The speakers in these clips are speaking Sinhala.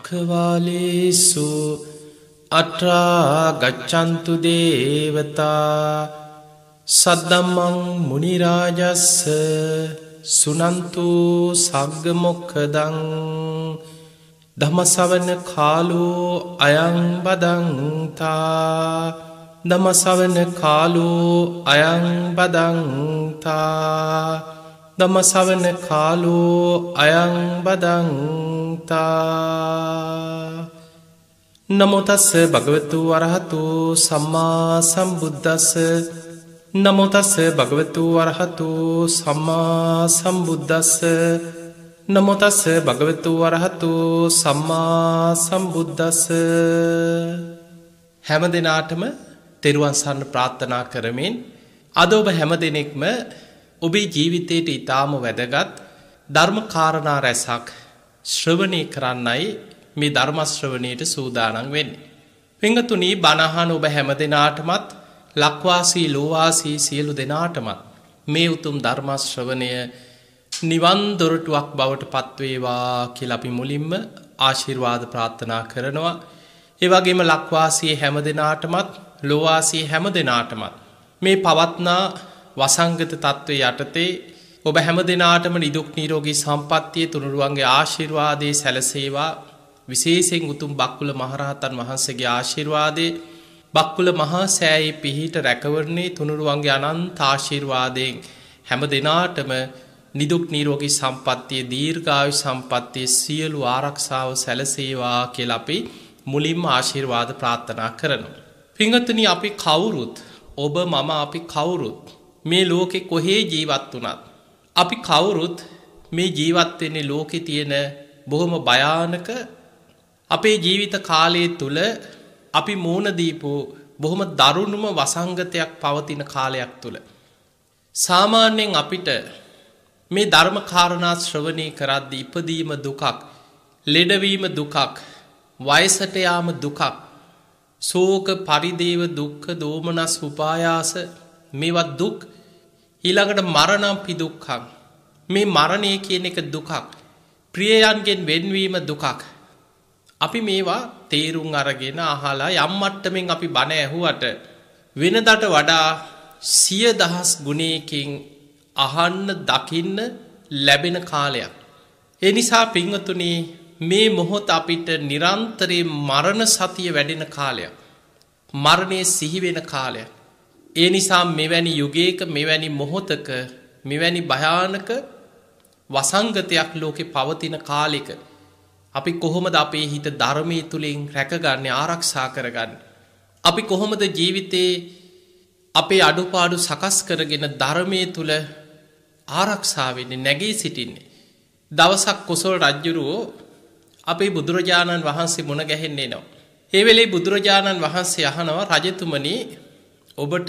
අක්ඛවාලේසු අට්ඨා ගච්ඡන්තු දේවතා සද්දම්මං මුනි රාජස්ස සුනන්තු සග්ග මොක්ඛදං ධම්මසවන කාලෝ අයං බදන්තා ධම්මසවන කාලෝ අයං බදන්තා ධම්මසවන කාලෝ අයං බදන්තා නමෝ තස්ස භගවතු වරහතු සම්මා සම්බුද්දස්ස නමෝ තස්ස භගවතු වරහතු සම්මා සම්බුද්දස්ස නමෝ තස්ස භගවතු වරහතු සම්මා සම්බුද්දස්ස හැම දිනාටම තෙරුවන් සරණ ප්‍රාර්ථනා කරමින් අද ඔබ හැම දිනෙකම ඔබේ ජීවිතයට ඊටාම වැදගත් ධර්ම කාරණා රැසක් ශ්‍රවණය කරන්නයි මේ ධර්ම ශ්‍රවණයට සූදානම් වෙන්නේ. පින්වතුනි බණ අහන ඔබ හැම දිනාටමත් ලක්වාසී ලෝවාසී සියලු දෙනාටමත් මේ උතුම් ධර්ම ශ්‍රවණය නිවන් දොරටුවක් බවට පත්වේවා කියලා අපි මුලින්ම ආශිර්වාද ප්‍රාර්ථනා කරනවා. ඒ වගේම ලක්වාසී හැම දිනාටමත් ලෝවාසී හැම දිනාටමත් මේ පවත්නා වසංගත තත්ත්වයේ යටතේ ඔබ හැම දිනාටම නිදුක් නිරෝගී සම්පන්නිය තුනුරුවන්ගේ ආශිර්වාදයේ සැලසේවා. විශේෂයෙන් උතුම් බක්කුල මහරහතන් වහන්සේගේ ආශිර්වාදයේ බක්කුල මහා සෑයේ පිහිට රැකවරණේ තුනුරුවන්ගේ අනන්ත ආශිර්වාදයෙන් හැම දිනාටම නිදුක් නිරෝගී සම්පන්නිය දීර්ඝායු සම්පන්නිය සියලු ආරක්ෂාව සැලසේවා කියලා අපි මුලින්ම ආශිර්වාද ප්‍රාර්ථනා කරනවා. පින්වත්නි අපි කවුරුත් ඔබ මම අපි කවුරුත් මේ ලෝකේ කොහේ ජීවත් වුණත් අපි කවුරුත් මේ ජීවත් වෙන්නේ ලෝකේ තියෙන බොහොම භයානක අපේ ජීවිත කාලය තුල අපි මෝන දීපු බොහොම දරුණුම වසංගතයක් පවතින කාලයක් තුල සාමාන්‍යයෙන් අපිට මේ ධර්ම කාරණා ශ්‍රවණය කරද්දී ඉපදීම දුකක්, ලෙඩවීම දුකක්, වයසට යාම දුකක්, ශෝක පරිදේව දුක්ඛ දෝමනස් උපායාස මේවා දුක්, ඊළඟට මරණම්පි දුක්ඛං මේ මරණය කියන එක දුකක්, ප්‍රියයන්ගෙන් වෙන්වීම දුකක්. අපි මේවා තේරුම් අරගෙන අහලා යම් මට්ටමින් අපි බණ ඇහුවට වෙනදට වඩා 100,000 ගුණයකින් අහන්න දකින්න ලැබෙන කාලයක්. ඒ නිසා පින්වතුනි මේ මොහොත අපිට නිරන්තරයෙන් මරණ සතිය වැඩෙන කාලයක්. මරණය සිහි වෙන කාලයක්. ඒ නිසා මෙවැනි යුගයක මෙවැනි මොහොතක මෙවැනි භයානක වසංගතයක් ලෝකේ පවතින කාලෙක අපි කොහොමද අපේ හිත ධර්මයේ තුලින් රැකගන්නේ, ආරක්ෂා කරගන්නේ? අපි කොහොමද ජීවිතේ අපේ අඩුපාඩු සකස් කරගෙන ධර්මයේ තුල ආරක්ෂා වෙන්නේ, නැගී සිටින්නේ? දවසක් කොසල් රජුරෝ අපේ බුදුරජාණන් වහන්සේ මුණ ගැහෙන්න එනවා. ඒ වෙලේ බුදුරජාණන් වහන්සේ අහනවා, රජතුමනි ඔබට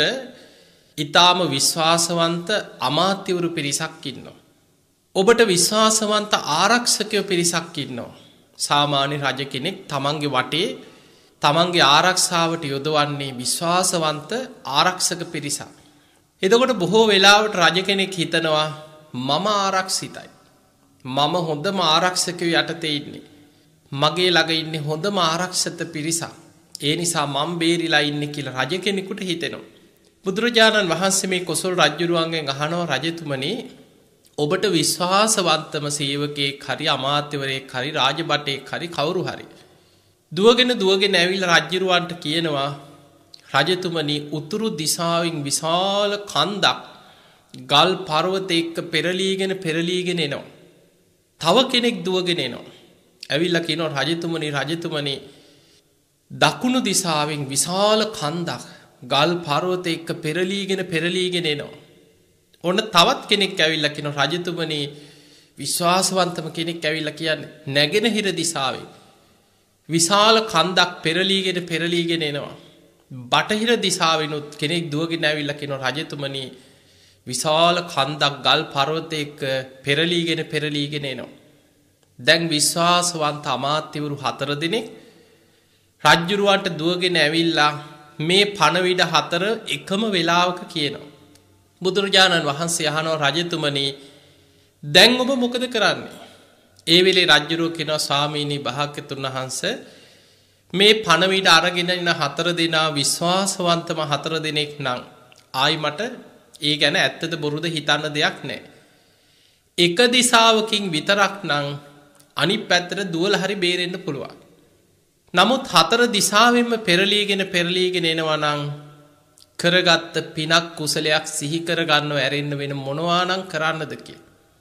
ඊටාම විශ්වාසවන්ත අමාත්‍යවරු පිරිසක් ඉන්නවා. ඔබට විශ්වාසවන්ත ආරක්ෂකයෝ පිරිසක් ඉන්නවා. සාමාන්‍ය රජ කෙනෙක් තමන්ගේ වටේ තමන්ගේ ආරක්ෂාවට යොදවන්නේ විශ්වාසවන්ත ආරක්ෂක පිරිසක්. එතකොට බොහෝ වෙලාවට රජ කෙනෙක් හිතනවා මම ආරක්ෂිතයි. මම හොඳම ආරක්ෂකයෝ යටතේ ඉන්නේ. මගේ ළඟ ඉන්නේ හොඳම ආරක්ෂිත පිරිසක්. ඒ නිසා මම බේරිලා ඉන්නේ කියලා රජ කෙනෙකුට හිතෙනවා. බුදුරජාණන් වහන්සේ මේ කොසල් රජුරුවන්ගෙන් අහනවා, රජතුමනි ඔබට විශ්වාසවන්තම සේවකයෙක් හරි අමාත්‍යවරයෙක් හරි රාජබටයෙක් හරි කවුරු හරි දුවගෙන ඇවිල්ලා රජුරුවන්ට කියනවා, රජතුමනි උතුරු දිශාවෙන් විශාල කන්දක් ගල් පර්වත එක්ක පෙරලීගෙන එනවා. තව කෙනෙක් දුවගෙන එනවා. ඇවිල්ලා කියනවා, රජතුමනි දකුණු දිශාවෙන් විශාල කන්දක් ගල් පර්වත එක්ක පෙරලීගෙන එනවා. ඔන්න තවත් කෙනෙක් ඇවිල්ලා කියනවා, රජතුමනි විශ්වාසවන්තම කෙනෙක් ඇවිල්ලා කියන්නේ නැගෙනහිර දිශාවෙන් විශාල කන්දක් පෙරලීගෙන එනවා. බටහිර දිශාවෙනුත් කෙනෙක් දුවගෙන ඇවිල්ලා කියනවා, රජතුමනි විශාල කන්දක් ගල් පර්වතයක පෙරලීගෙන එනවා. දැන් විශ්වාසවන්ත අමාත්‍යවරු 4 දෙනෙක් රජුරුවන්ට දුවගෙන ඇවිල්ලා මේ පණවිඩ 4 එකම වෙලාවක කියනවා. බුදුරජාණන් වහන්සේ අහනවා, රජතුමනි දැන් ඔබ මොකද කරන්නේ? ඒ වෙලේ රජුරෝ කියනවා ස්වාමීනි භාග්‍යතුන් වහන්සේ මේ පණවිඩ අරගෙන ඉන්න 4 දෙනා විශ්වාසවන්තම 4 දෙනෙක් නම් ආයි මට ඒ ගැන ඇත්තද බොරුද හිතන්න දෙයක් නැහැ. එක දිශාවකින් විතරක් නම් අනිත් පැත්තට දුවලා හරි බේරෙන්න පුළුවන්. නමුත් 4 දිශාවෙන්ම පෙරලීගෙන එනවා නම් කරගත්ත පිනක් කුසලයක් සිහි කරගන්නව ඇරෙන්න වෙන මොනවා නම් කරන්නද කියලා.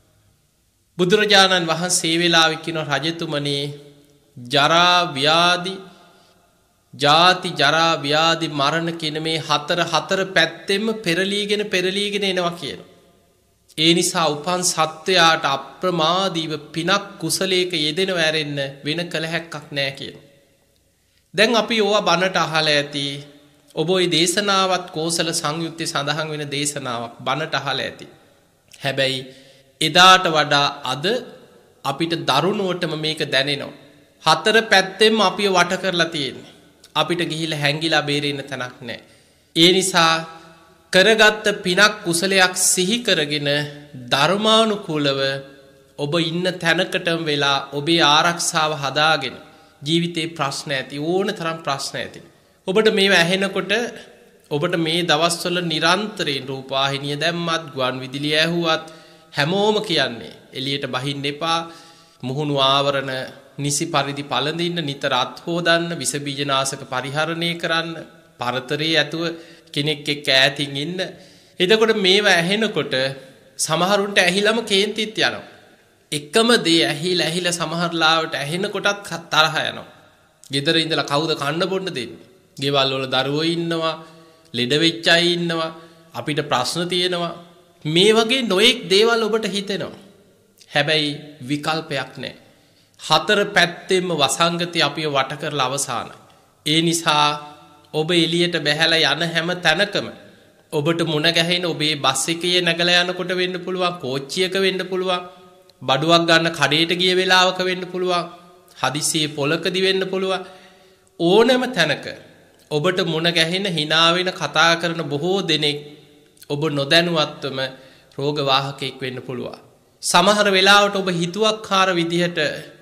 බුදුරජාණන් වහන්සේ වෙලාවෙ කියන රජතුමනි ජරා ව්‍යාධි ජාති ජරා ව්‍යාධි මරණ කියන මේ හතර පැත්තෙම පෙරලීගෙන එනවා කියනවා. ඒ නිසා උපන් සත්වයාට අප්‍රමාදීව පිනක් කුසලයක යෙදෙනව ඇරෙන්න වෙන කල හැක්කක් නැහැ කියනවා. දැන් අපි ඕවා බණට අහලා ඇති. ඔබ ওই දේශනාවත් කෝසල සංයුත්තේ සඳහන් වෙන දේශනාවක් බණට අහලා ඇති. හැබැයි එදාට වඩා අද අපිට දරුණුවටම මේක දැනෙනවා. 4 පැත්තෙම අපිව වට කරලා තියෙන්නේ. අපිට ගිහිල්ලා හැංගිලා බේරෙන්න තැනක් නැහැ. ඒ නිසා කරගත්ත පිනක් කුසලයක් සිහි කරගෙන ධර්මානුකූලව ඔබ ඉන්න තැනකටම වෙලා ඔබේ ආරක්ෂාව හදාගෙන ජීවිතේ ප්‍රශ්න ඇති ඕන තරම් ප්‍රශ්න ඇති. ඔබට මේවා ඇහෙනකොට ඔබට මේ දවස්වල නිරන්තරයෙන් රූපවාහිනිය දැම්මත් ගුවන් විදුලිය ඇහුවත් හැමෝම කියන්නේ එළියට බහින්න එපා, මුහුණු ආවරණ නිසි පරිදි පළඳින්න, නිතර අත් හොදන්න, විස බීජනාශක පරිහරණය කරන්න, පරතරයේ ඇතුව කෙනෙක් එක්ක ඈතින් ඉන්න. එතකොට මේවා ඇහෙනකොට සමහරුන්ට ඇහිලම කේන්තිත් යනවා. එකම දේ ඇහිලා සමහරලාවට ඇහෙනකොටත් තරහ යනවා. ගෙදර ඉඳලා කවුද කන්න බොන්න දෙන්නේ? ගෙවල් වල දරුවෝ ඉන්නවා, ලෙඩ වෙච්ච අය ඉන්නවා, අපිට ප්‍රශ්න තියෙනවා. මේ වගේ නොඑක් දේවල් ඔබට හිතෙනවා. හැබැයි විකල්පයක් නැහැ. 4 පැත්තෙම වසංගතය අපිව වට කරලා අවසానයි. ඒ නිසා ඔබ එළියට බැහැලා යන හැම තැනකම ඔබට මුණ ගැහෙන ඔබේ බස් එකේ නැගලා යනකොට වෙන්න පුළුවන්, කෝච්චියක වෙන්න පුළුවන්, බඩුවක් ගන්න කඩේට ගිය වෙලාවක වෙන්න පුළුවන්, හදිසියේ පොලකදී වෙන්න පුළුවන්. ඕනෑම තැනක ඔබට මුණ ගැහෙන hina වෙන කතා කරන බොහෝ දෙනෙක් ඔබ නොදැනුවත්වම රෝගවාහකෙක් වෙන්න පුළුවන්. සමහර වෙලාවට ඔබ හිතුවක්කාර විදිහට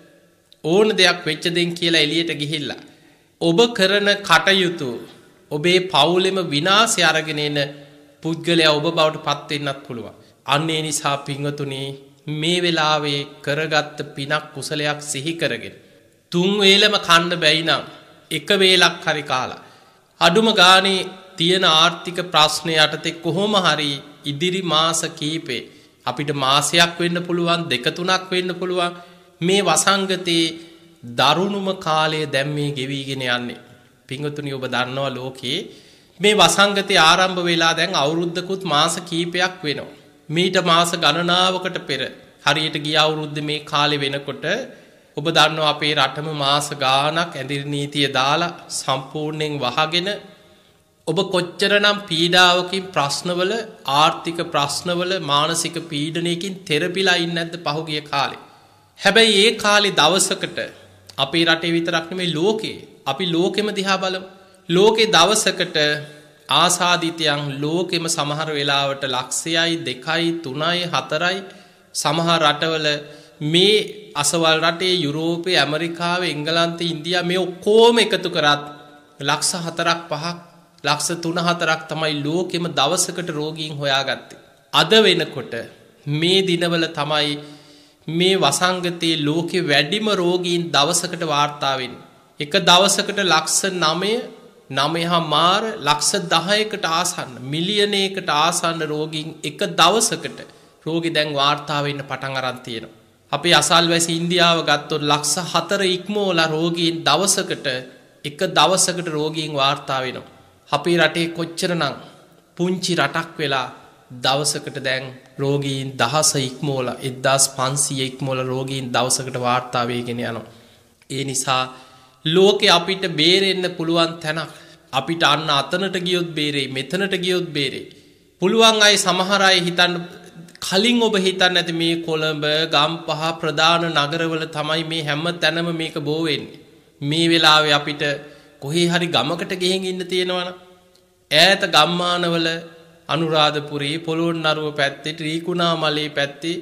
ඕන දෙයක් වෙච්ච දෙන් කියලා එළියට ගිහිල්ලා ඔබ කරන කටයුතු ඔබේ පවුලෙම විනාශය අරගෙන එන පුද්ගලයා ඔබ බවට පත් වෙන්නත් පුළුවන්. අන්න ඒ නිසා පින්වතුනි මේ වෙලාවේ කරගත්ත පිනක් කුසලයක් සිහි කරගෙන 3 වේලම කන්න බැයි නම් එක වේලක් හරි කාලා අඩුම ගානේ තියෙන ආර්ථික ප්‍රශ්න යටතේ කොහොම හරි ඉදිරි මාස කීපේ අපිට මාසයක් වෙන්න පුළුවන්, 2-3ක් වෙන්න පුළුවන්. මේ වසංගතේ දරුණුම කාලය දැන් මේ ගෙවිගෙන යන්නේ. පින්වතුනි ඔබ දන්නවා ලෝකේ මේ වසංගතේ ආරම්භ වෙලා දැන් අවුරුද්දකුත් මාස කීපයක් වෙනවා. මීට මාස ගණනාවකට පෙර හරියට ගිය අවුරුද්දේ මේ කාලේ වෙනකොට ඔබ දන්නවා අපේ රටම මාස ගාණක් ඇඳිරි නීතිය දාලා සම්පූර්ණයෙන් වහගෙන ඔබ කොච්චරනම් පීඩාවකින් ප්‍රශ්නවල, ආර්ථික ප්‍රශ්නවල, මානසික පීඩනයකින් තෙරපිලා ඉන්නේ නැද්ද පහුගිය කාලේ? හැබැයි ඒ කාලේ දවසකට අපේ රටේ විතරක් නෙමෙයි ලෝකේ අපි ලෝකෙම දිහා බලමු. ලෝකේ දවසකට ආසාදිතයන් ලෝකෙම සමහර වෙලාවට ලක්ෂයයි, 2යි, 3යි, 4යි සමහර රටවල මේ අසවල් රටේ යුරෝපේ, ඇමරිකාවේ, එංගලන්තේ, ඉන්දියා මේ ඔක්කොම එකතු කරත් ලක්ෂ 4ක් 5ක් ලක්ෂ 3-4ක් තමයි ලෝකෙම දවසකට රෝගීන් හොයාගත්තේ. අද වෙනකොට මේ දිනවල තමයි මේ වසංගතයේ ලෝකෙ වැඩිම රෝගීන් දවසකට වාර්තා වෙන්නේ. එක දවසකට ලක්ෂ 9.9 ලක්ෂ 10කට ආසන්න, මිලියනයකට ආසන්න රෝගීන් එක දවසකට රෝගී දැන් වාර්තා වෙන්න පටන් අරන් තියෙනවා. අපි අසල්වැසි ඉන්දියාව ගත්තොත් ලක්ෂ 4 ඉක්මවලා රෝගීන් දවසකට එක දවසකට රෝගීන් වාර්තා වෙනවා. අපේ රටේ කොච්චරනම් පුංචි රටක් වෙලා දවසකට දැන් රෝගීන් 1000 ඉක්මවලා 1500 ඉක්මවලා රෝගීන් දවසකට වාර්තා වෙගෙන යනවා. ඒ නිසා ලෝකේ අපිට බේරෙන්න පුළුවන් තැනක් අපිට අන්න අතනට ගියොත් බේරෙයි, මෙතනට ගියොත් බේරෙයි. පුළුවන් අය සමහර අය හිතන්න කලින් ඔබ හිතන්නේ නැති මේ කොළඹ, ගම්පහ ප්‍රධාන නගරවල තමයි මේ හැම තැනම මේක බෝ වෙන්නේ. මේ වෙලාවේ අපිට කොහේ හරි ගමකට ගෙහින් ඉන්න තියෙනවනම් ඈත ගම්මානවල අනුරාධපුරේ, පොළොන්නරුව පැත්තේ, ත්‍රිකුණාමලේ පැත්තේ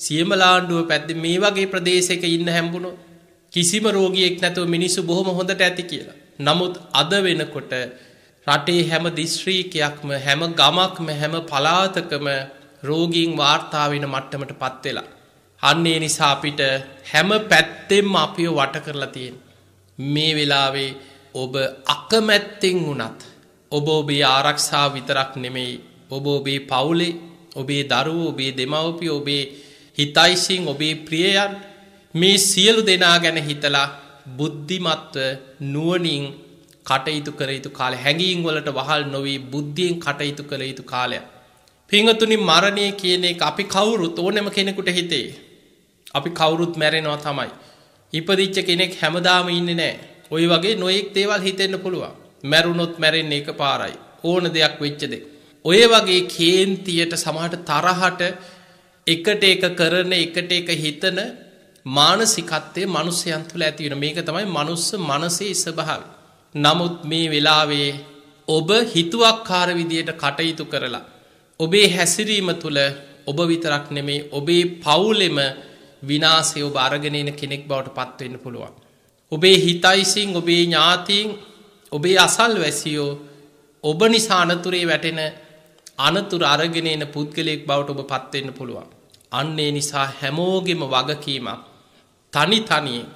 සියමලාණ්ඩුව පැත්තේ මේ වගේ ප්‍රදේශයක ඉන්න හැම්බුණොත් කිසිම රෝගියෙක් නැතුව මිනිස්සු බොහොම හොඳට ඇති කියලා. නමුත් අද වෙනකොට රටේ හැම දිස්ත්‍රික්කයක්ම හැම ගමක්ම හැම පළාතකම රෝගීන් වාර්තා වෙන මට්ටමට පත් වෙලා. අන්න ඒ නිසා අපිට හැම පැත්තෙම අපිව වට කරලා තියෙන. මේ වෙලාවේ ඔබ අකමැත්තෙන් වුණත් ඔබ ඔබේ ආරක්ෂාව විතරක් නෙමෙයි ඔබ ඔබේ පවුලේ ඔබේ දරුවෝ ඔබේ දෙමව්පියෝ ඔබේ හිතයිසින් ඔබේ ප්‍රියයන් මේ සියලු දෙනා ගැන හිතලා බුද්ධිමත්ව නුවණින් කටයුතු කර යුතු කාලය. හැඟීම් වලට වහල් නොවි බුද්ධියෙන් කටයුතු කළ යුතු කාලයක්. පින්වතුනි මරණය කියන එක අපි කවුරුත් ඕනෑම කෙනෙකුට හිතේ. අපි කවුරුත් මැරෙනවා තමයි. ඉපදිච්ච කෙනෙක් හැමදාම ඉන්නේ නැහැ. ওই වගේ නොයෙක් දේවල් හිතෙන්න පුළුවන්. මැරුණොත් මැරෙන්නේ එකපාරයි. ඕන දෙයක් වෙච්ච දෙයක්. ඔය වගේ කේන්තියට සමහරට තරහට එකට එක කරන එකට එක හිතන මානසිකත්වයේ මිනිස්යන් තුළ ඇති වෙන මේක තමයි මනුස්ස මනසේ ස්වභාවය. නමුත් මේ වෙලාවේ ඔබ හිතුවක්කාර විදියට කටයුතු කරලා ඔබේ හැසිරීම තුළ ඔබ විතරක් නෙමේ ඔබේ පවුලෙම විනාශය ඔබ අරගෙන එන කෙනෙක් බවට පත් වෙන්න පුළුවන්. ඔබේ හිතයිසින් ඔබේ ඥාතීන් ඔබේ අසල්වැසියෝ ඔබ නිසා අනතුරේ වැටෙන අනතුරු අරගෙන එන පුද්ගලයෙක් බවට ඔබ පත් වෙන්න පුළුවන්. අන්න ඒ නිසා හැමෝගෙම වගකීමක් තනි තනියෙන්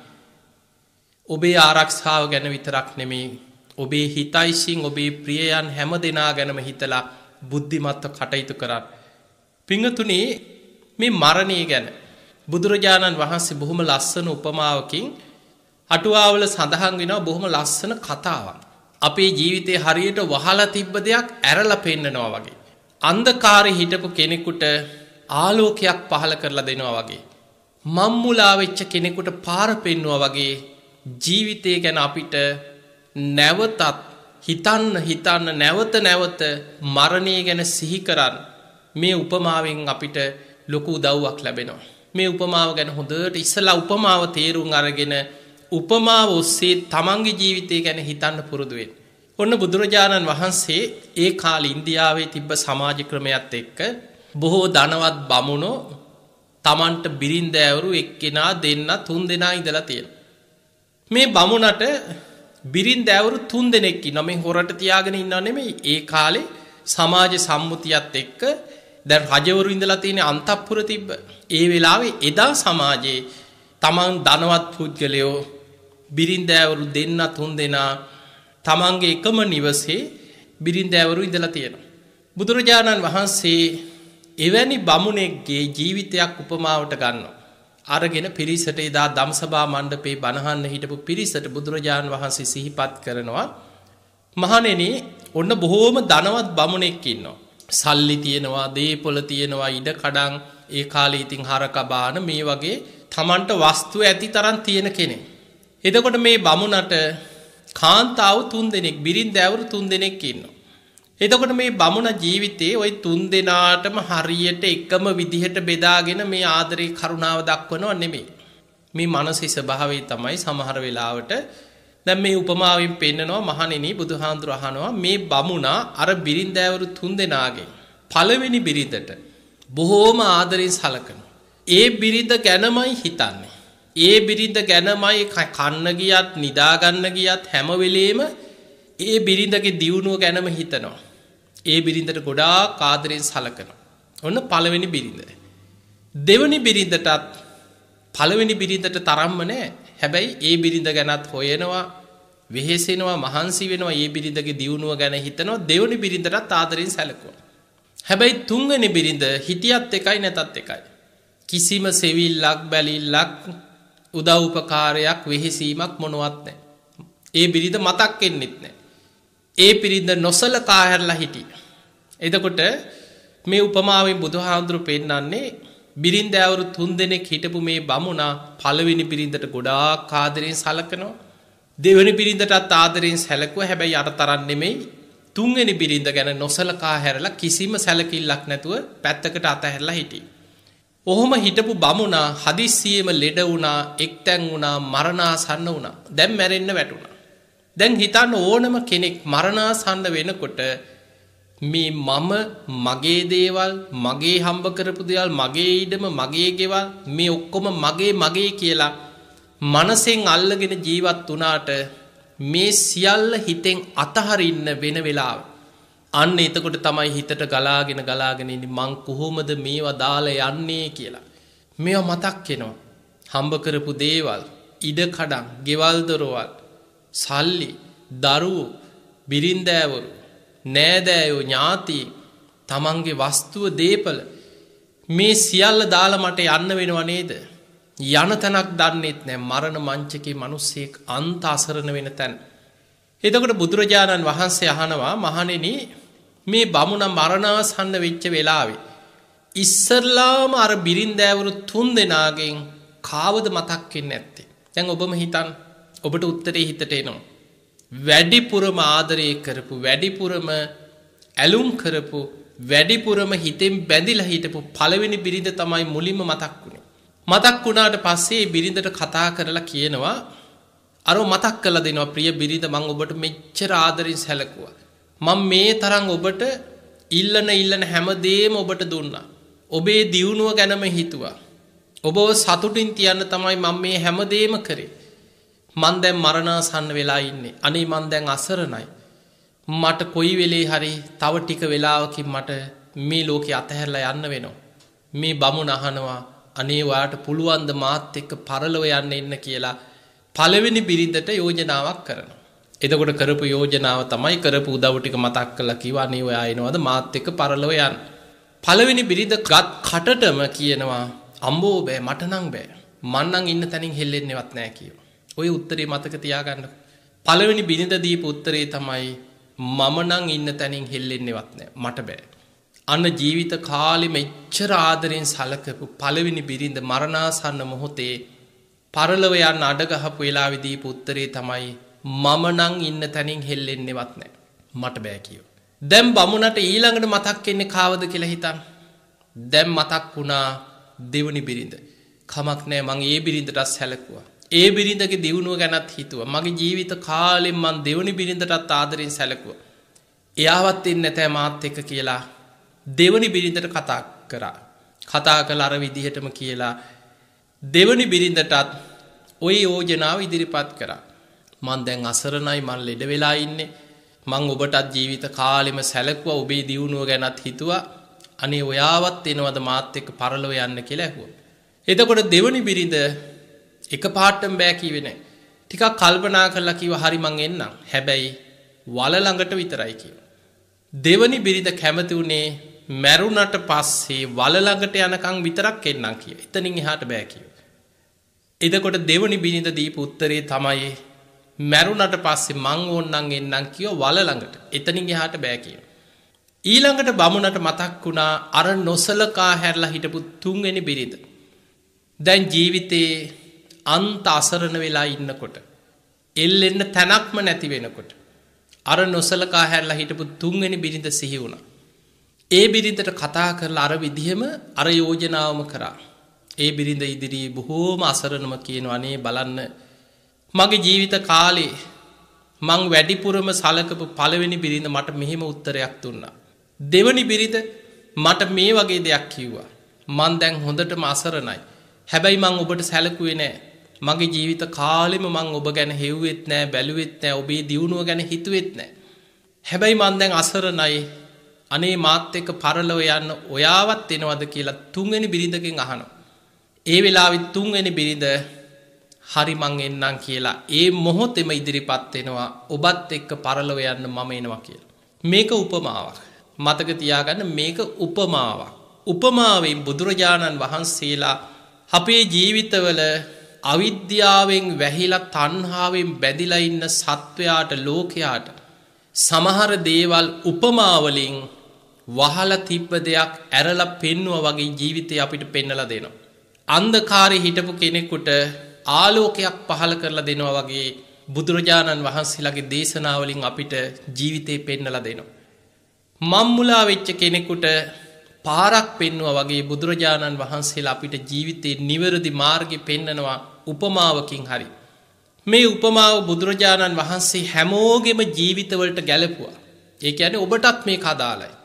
ඔබේ ආරක්ෂාව ගැන විතරක් නෙමේ ඔබේ හිතයිසින් ඔබේ ප්‍රියයන් හැම දෙනා ගැනම හිතලා බුද්ධිමත්ව කටයුතු කරන්න. පිංගතුනි මේ මරණය ගැන බුදුරජාණන් වහන්සේ බොහොම ලස්සන උපමාවකින් අටුවාවල සඳහන් වෙනවා බොහොම ලස්සන කතාවක්. අපේ ජීවිතේ හරියට වහලා තිබ්බ දෙයක් ඇරලා පෙන්නනවා වගේ. අන්ධකාරේ හිටපු කෙනෙකුට ආලෝකයක් පහළ කරලා දෙනවා වගේ. මම්මුලා වෙච්ච කෙනෙකුට පාර පෙන්නවා වගේ ජීවිතය ගැන අපිට නැවතත් හිතන්න නැවත නැවත මරණය ගැන සිහි කරන්න මේ උපමාවෙන් අපිට ලොකු උදව්වක් ලැබෙනවා. මේ උපමාව ගැන හොඳට ඉස්සලා උපමාව තේරුම් අරගෙන උපමාව ඔස්සේ තමන්ගේ ජීවිතය ගැන හිතන්න පුරුදු වෙන්න. ඔන්න බුදුරජාණන් වහන්සේ ඒ කාලේ ඉන්දියාවේ තිබ්බ සමාජ ක්‍රමයක් එක්ක බොහෝ ධනවත් බමුණෝ තමන්ට බිරින්දෑවරු එක්කෙනා දෙන්න තුන් දෙනා ඉඳලා තියෙනවා. මේ බමුණට බිරින්දෑවරු තුන් දෙනෙක් ඉන්නවා. මේ හොරට තියාගෙන ඉන්නව නෙමෙයි. ඒ කාලේ සමාජ සම්මුතියත් එක්ක දැන් රජවරු ඉඳලා තියෙන අන්තපුර තිබ්බ. ඒ වෙලාවේ එදා සමාජයේ තමන් ධනවත් පුද්ගලයෝ බිරින්දෑවරු දෙන්න තුන් දෙනා තමන්ගේ එකම නිවසේ බිරින්දෑවරු ඉඳලා තියෙනවා. බුදුරජාණන් වහන්සේ එවැනි බමුණෙක්ගේ ජීවිතයක් උපමාවට ගන්නවා. අරගෙන පිරිසට එදා ධම්සභා මණ්ඩපේ බණහන්න හිටපු පිරිසට බුදුරජාණන් වහන්සේ සිහිපත් කරනවා. මහණෙනි ඔන්න බොහෝම ධනවත් බමුණෙක් ඉන්නවා. සල්ලි තියෙනවා, දේපොළ තියෙනවා, ඉඩ කඩන් ඒ කාලේ ඉතින් හරක බාන මේ වගේ තමන්ට වස්තු ඇති තරම් තියෙන කෙනෙක්. එතකොට මේ බමුණට කාන්තාව 3 දෙනෙක් බිරින්දෑවරු 3 දෙනෙක් ඉන්නවා. එතකොට මේ බමුණ ජීවිතේ ওই 3 දෙනාටම හරියට එකම විදිහට බෙදාගෙන මේ ආදරේ කරුණාව දක්වනව නෙමෙයි. මේ මානසික ස්වභාවය තමයි සමහර වෙලාවට දැන් මේ උපමාවෙන් පෙන්නනවා. මහණෙනි බුදුහාඳුර අහනවා මේ බමුණා අර බිරින්දෑවරු 3 දෙනාගේ පළවෙනි බිරිඳට බොහෝම ආදරෙන් සලකනවා. ඒ බිරිඳ ගැනමයි හිතන්නේ. ඒ බිරිඳ ගැනමයි කන්න ගියත් නිදා ගන්න ගියත් හැම වෙලේම ඒ බිරිඳගේ දියුණුව ගැනම හිතනවා. ඒ බිරිඳට ගොඩාක් ආදරෙන් සලකනවා. ඔන්න පළවෙනි බිරිඳ. දෙවෙනි බිරිඳටත් පළවෙනි බිරිඳට තරම්ම නැහැ. හැබැයි ඒ බිරිඳ ගැනත් හොයනවා, වෙහෙසෙනවා, මහන්සි වෙනවා. ඒ බිරිඳගේ දියුණුව ගැන හිතනවා. දෙවෙනි බිරිඳටත් ආදරෙන් සැලකුවා. හැබැයි තුන්වෙනි බිරිඳ හිටියත් එකයි නැතත් එකයි. කිසිම සෙවිල්ලක් බැලිල්ලක් උදව් උපකාරයක් වෙහෙසීමක් මොනවත් නැහැ. ඒ බිරිඳ මතක් වෙන්නෙත් නැහැ. ඒ බිරිඳ නොසලකා හැරලා හිටියා. එතකොට මේ උපමාවෙන් බුදුහාඳුරු පෙන්නන්නේ බිරින්දෑවරු 3 දෙනෙක් හිටපු මේ බමුණා පළවෙනි බිරිඳට ගොඩාක් ආදරෙන් සලකනවා. දෙවෙනි බිරිඳටත් ආදරෙන් සැලකුවා. හැබැයි අර තරම් නෙමෙයි. තුන්වෙනි බිරිඳ ගැන නොසලකා හැරලා කිසිම සැලකිල්ලක් නැතුව පැත්තකට අතහැරලා හිටියා. ඔහොම හිටපු බමුණා හදිස්සියෙම ලෙඩ වුණා, එක්තැන් වුණා, මරණාසන්න වුණා. දැන් මැරෙන්න වැටුණා. දැන් හිතන්න ඕනම කෙනෙක් මරණාසන්න වෙනකොට මේ මම මගේ දේවල් මගේ හම්බ කරපු දේවල් මගේ ඉඩම මගේ ගෙවල් මේ ඔක්කොම මගේ කියලා මනසෙන් අල්ලගෙන ජීවත් වුණාට මේ සියල්ල හිතෙන් අතහරින්න වෙන වෙලාව අන්න එතකොට තමයි හිතට ගලාගෙන ඉන්නේ මං කොහොමද මේවා දාලා යන්නේ කියලා. මේවා මතක් වෙනවා. හම්බ කරපු දේවල්, ඉඩකඩම්, ගෙවල් දොරවල්, සල්ලි, දරුවෝ, බිරින්දෑවරු, නෑදෑයෝ, ඥාති, තමන්ගේ වස්තුව, දේපල මේ සියල්ල දාලා මට යන්න වෙනව නේද? යන තැනක් දන්නෙත් නෑ. මරණ මංචකේ මිනිස්සෙක් අන්ත අසරණ වෙන තැන. එතකොට බුදුරජාණන් වහන්සේ අහනවා මහණෙනි මේ බමුණ මරණාසන්න වෙච්ච වෙලාවේ ඉස්සරලාම අර බිරින්දෑවරු 3 දෙනාගෙන් කාවද මතක් වෙන්නේ නැත්තේ? දැන් ඔබම හිතන්න. ඔබට උත්තරේ හිතට එනවා. වැඩිපුරම ආදරය කරපු, වැඩිපුරම ඇලුම් කරපු, වැඩිපුරම හිතෙන් බැඳිලා හිටපු පළවෙනි බිරිඳ තමයි මුලින්ම මතක් වුණේ. මතක් වුණාට පස්සේ බිරිඳට කතා කරලා කියනවා අර මතක් කරලා දෙනවා ප්‍රිය බිරිඳ මම ඔබට මෙච්චර ආදරෙන් සැලකුවා. මම මේ තරම් ඔබට ඉල්ලන හැමදේම ඔබට දුන්නා. ඔබේ දියුණුව ගැනම හිතුවා. ඔබව සතුටින් තියන්න තමයි මම මේ හැමදේම කරේ. මං දැන් මරණාසන්න වෙලා ඉන්නේ. අනේ මං දැන් අසරණයි. මට කොයි වෙලේ හරි තව ටික වෙලාවකින් මට මේ ලෝකේ අතහැරලා යන්න වෙනවා. මේ බමුණ අහනවා අනේ ඔයාට පුළුවන් ද මාත් එක්ක පරලොව යන්න එන්න කියලා පළවෙනි බිරිඳට යෝජනාවක් කරනවා. එතකොට කරපු යෝජනාව තමයි කරපු උදව් ටික මතක් කරලා කිව්වා අනේ ඔයා එනවද මාත් එක්ක පරලොව යන්න. පළවෙනි බිරිඳ ගත් කටටම කියනවා අම්බෝ බෑ මට නම් බෑ. මං නම් ඉන්න තැනින් හෙල්ලෙන්නේවත් නෑ කියනවා. ඔය උත්තරේ මතක තියාගන්නකො. පළවෙනි බිරිඳ දීපු උත්තරේ තමයි මම නම් ඉන්න තැනින් හෙල්ලෙන්නේවත් නෑ මට බෑ. අන්න ජීවිත කාලෙ මෙච්චර ආදරෙන් සලකපු පළවෙනි බිරිඳ මරණාසන්න මොහොතේ පරලොව යන්න අඩ ගහපු වෙලාවේ දීපු උත්තරේ තමයි මම නම් ඉන්න තැනින් හෙල්ලෙන්නේවත් නෑ මට බෑ කියෝ. දැන් බමුණට ඊළඟට මතක් වෙන්නේ කාවද කියලා හිතන්න. දැන් මතක් වුණා දෙවනි බිරිඳ. කමක් නෑ මං ඒ බිරිඳටත් සැලකුවා. ඒ බිරිඳගේ දියුණුව ගැනත් හිතුවා. මගේ ජීවිත කාලෙම මං දෙවනි බිරිඳටත් ආදරෙන් සැලකුවා. එයාවත් එන්නේ නැතෑ මාත් එක්ක කියලා දෙවනි බිරිඳට කතා කරා. කතා කළ අර විදිහටම කියලා දෙවනි බිරිඳටත් ওই යෝජනාව ඉදිරිපත් කරා. මං දැන් අසරණයි මං ලෙඩ වෙලා ඉන්නේ. මං ඔබටත් ජීවිත කාලෙම සැලකුවා. ඔබේ දියුණුව ගැනත් හිතුවා. අනේ ඔයාවත් එනවද මාත් එක්ක පරලොව යන්න කියලා ඇහුවා. එතකොට දෙවනි බිරිඳ එකපාරටම බෑ කිව්වේ නෑ. ටිකක් කල්පනා කරලා කිව්වා හරි මං එන්නම්. හැබැයි වල ළඟට විතරයි කිව්වා. දෙවනි බිරිඳ කැමති උනේ මැරුණට පස්සේ වල ළඟට යනකම් විතරක් එන්නම් කිව්වා. එතනින් එහාට බෑ කිව්වා. එතකොට දෙවනි බිරිඳ දීපු උත්තරේ තමයි මැරුණට පස්සේ මං ඕන්නම් එන්නම් කිව්වා වල ළඟට. එතනින් එහාට බෑ කිව්වා. ඊළඟට බමුණට මතක් වුණා අර නොසලකා හැරලා හිටපු තුන්වෙනි බිරිඳ. දැන් ජීවිතේ අන්ත අසරණ වෙලා ඉන්නකොට එල්ලෙන්න තැනක්ම නැති වෙනකොට අර නොසලකා හැරලා හිටපු තුන්වෙනි බිරිඳ සිහි වුණා. ඒ බිරිඳට කතා කරලා අර විදිහම අර යෝජනාවම කරා. ඒ බිරිඳ ඉදිරියේ බොහෝම අසරණම කියනවා අනේ බලන්න මගේ ජීවිත කාලේ මං වැඩිපුරම සලකපු පළවෙනි බිරිඳ මට මෙහෙම උත්තරයක් දුන්නා. දෙවනි බිරිඳ මට මේ වගේ දෙයක් කිව්වා. මං දැන් හොඳටම අසරණයි. හැබැයි මං ඔබට සැලකුවේ නෑ. මගේ ජීවිත කාලෙම මං ඔබ ගැන හෙව්වෙත් නෑ, බැලුවෙත් නෑ, ඔබේ දියුණුව ගැන හිතුවෙත් නෑ. හැබැයි මං දැන් අසරණයි. අනේ මාත් එක්ක පරලොව යන්න ඔයාවත් එනවද කියලා තුන්වෙනි බිරිඳගෙන් අහනවා. ඒ වෙලාවෙත් තුන්වෙනි බිරිඳ හරි මං එන්නම් කියලා ඒ මොහොතේම ඉදිරිපත් වෙනවා ඔබත් එක්ක පරලොව යන්න මම එනවා කියලා. මේක උපමාවක්. මතක තියාගන්න මේක උපමාවක්. උපමාවෙන් බුදුරජාණන් වහන්සේලා අපේ ජීවිතවල අවිද්‍යාවෙන් වැහිලා තණ්හාවෙන් බැඳිලා ඉන්න සත්වයාට ලෝකයාට සමහර දේවල් උපමාවලින් වහලා තිබ්බ දෙයක් ඇරලා පෙන්නුවා වගේ ජීවිතේ අපිට පෙන්නලා දෙනවා. අන්ධකාරේ හිටපු කෙනෙකුට ආලෝකයක් පහළ කරලා දෙනවා වගේ බුදුරජාණන් වහන්සේලාගේ දේශනාවලින් අපිට ජීවිතේ පෙන්නලා දෙනවා. මම්මුලා වෙච්ච කෙනෙකුට පාරක් පෙන්නුවා වගේ බුදුරජාණන් වහන්සේලා අපිට ජීවිතේ නිවැරදි මාර්ගය පෙන්නනවා උපමාවකින් හරි. මේ උපමාව බුදුරජාණන් වහන්සේ හැමෝගෙම ජීවිතවලට ගැලපුවා. ඒ කියන්නේ ඔබටත් මේක අදාළයි.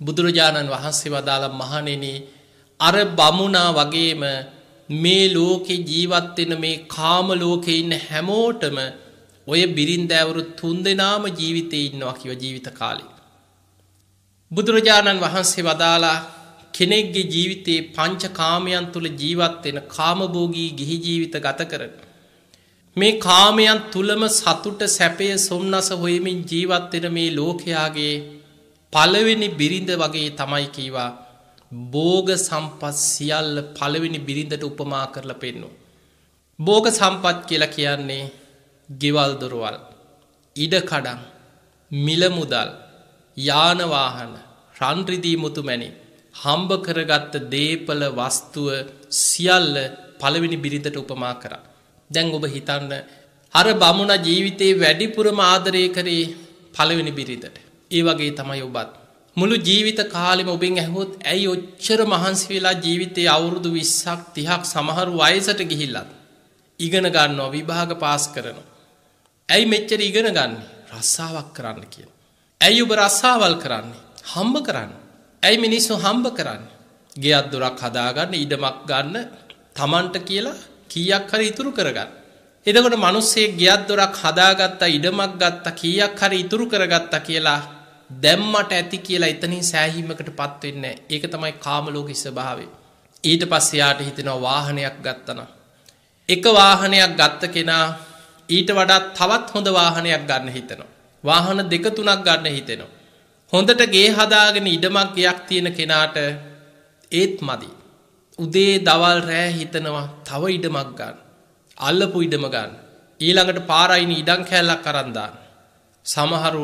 බුදුරජාණන් වහන්සේ වදාළ මහණෙනි අර බමුණා වගේම මේ ලෝකේ ජීවත් වෙන මේ කාම ලෝකේ ඉන්න හැමෝටම ඔය බිරින්දෑවරු 3 දෙනාම ජීවිතේ ඉන්නවා කිව ජීවිත කාලේ. බුදුරජාණන් වහන්සේ වදාලා කෙනෙක්ගේ ජීවිතේ පංච කාමයන් තුල ජීවත් වෙන කාමභෝගී ගිහි ජීවිත ගත කරන මේ කාමයන් තුලම සතුට සැපය සොම්නස හොයමින් ජීවත් වෙන මේ ලෝකයාගේ පළවෙනි බිරිඳ වගේ තමයි කීවා භෝග සම්පත් සියල්ල පළවෙනි බිරිඳට උපමා කරලා පෙන්නනවා. භෝග සම්පත් කියලා කියන්නේ ගෙවල් දොරවල්, ඉඩ කඩම්, මිල මුදල්, යාන වාහන, රන් රිදී මුතු මැණික් හම්බ කරගත්ත දේපල වස්තුව සියල්ල පළවෙනි බිරිඳට උපමා කරා. දැන් ඔබ හිතන්න අර බමුණ ජීවිතේ වැඩිපුරම ආදරය කරේ පළවෙනි බිරිඳට. ඒ වගේ තමයි ඔබත්. මුළු ජීවිත කාලෙම ඔබෙන් ඇහුවොත් ඇයි ඔච්චර මහන්සි වෙලා ජීවිතේ අවුරුදු 20ක් 30ක් සමහරු වයසට ගිහිල්ලත් ඉගෙන ගන්නවා, විභාග පාස් කරනවා. ඇයි මෙච්චර ඉගෙන ගන්නේ? රස්සාවක් කරන්න කියලා. ඇයි ඔබ රස්සාවල් කරන්නේ? හම්බ කරන්න. ඇයි මිනිස්සු හම්බ කරන්නේ? ගෙයක් දොරක් හදාගන්න, ඉඩමක් ගන්න, Tamanට කියලා කීයක් හරි ඉතුරු කරගන්න. එතකොට මිනිස්සේ ගෙයක් දොරක් හදාගත්තා, ඉඩමක් ගත්තා, කීයක් හරි ඉතුරු කරගත්තා කියලා දැම්මට ඇති කියලා එතනින් සෑහීමකටපත් වෙන්නේ නැහැ. ඒක තමයි කාම ලෝකේ ස්වභාවය. ඊට පස්සේ යාට හිතෙනවා වාහනයක් ගත්තා. එක වාහනයක් ගත්ත කෙනා ඊට වඩා තවත් හොඳ වාහනයක් ගන්න හිතෙනවා. වාහන 2-3ක් ගන්න හිතෙනවා. හොඳට ගේ හදාගෙන ඉඩමක් ගයක් තියෙන කෙනාට ඒත් මදි. උදේ දවල් රෑ හිතනවා තව ඉඩමක් ගන්න. අල්ලපු ඉඩම ගන්න. ඊළඟට පාරයින් ඉඩම් කැලක් අරන් දාන්න. සමහරු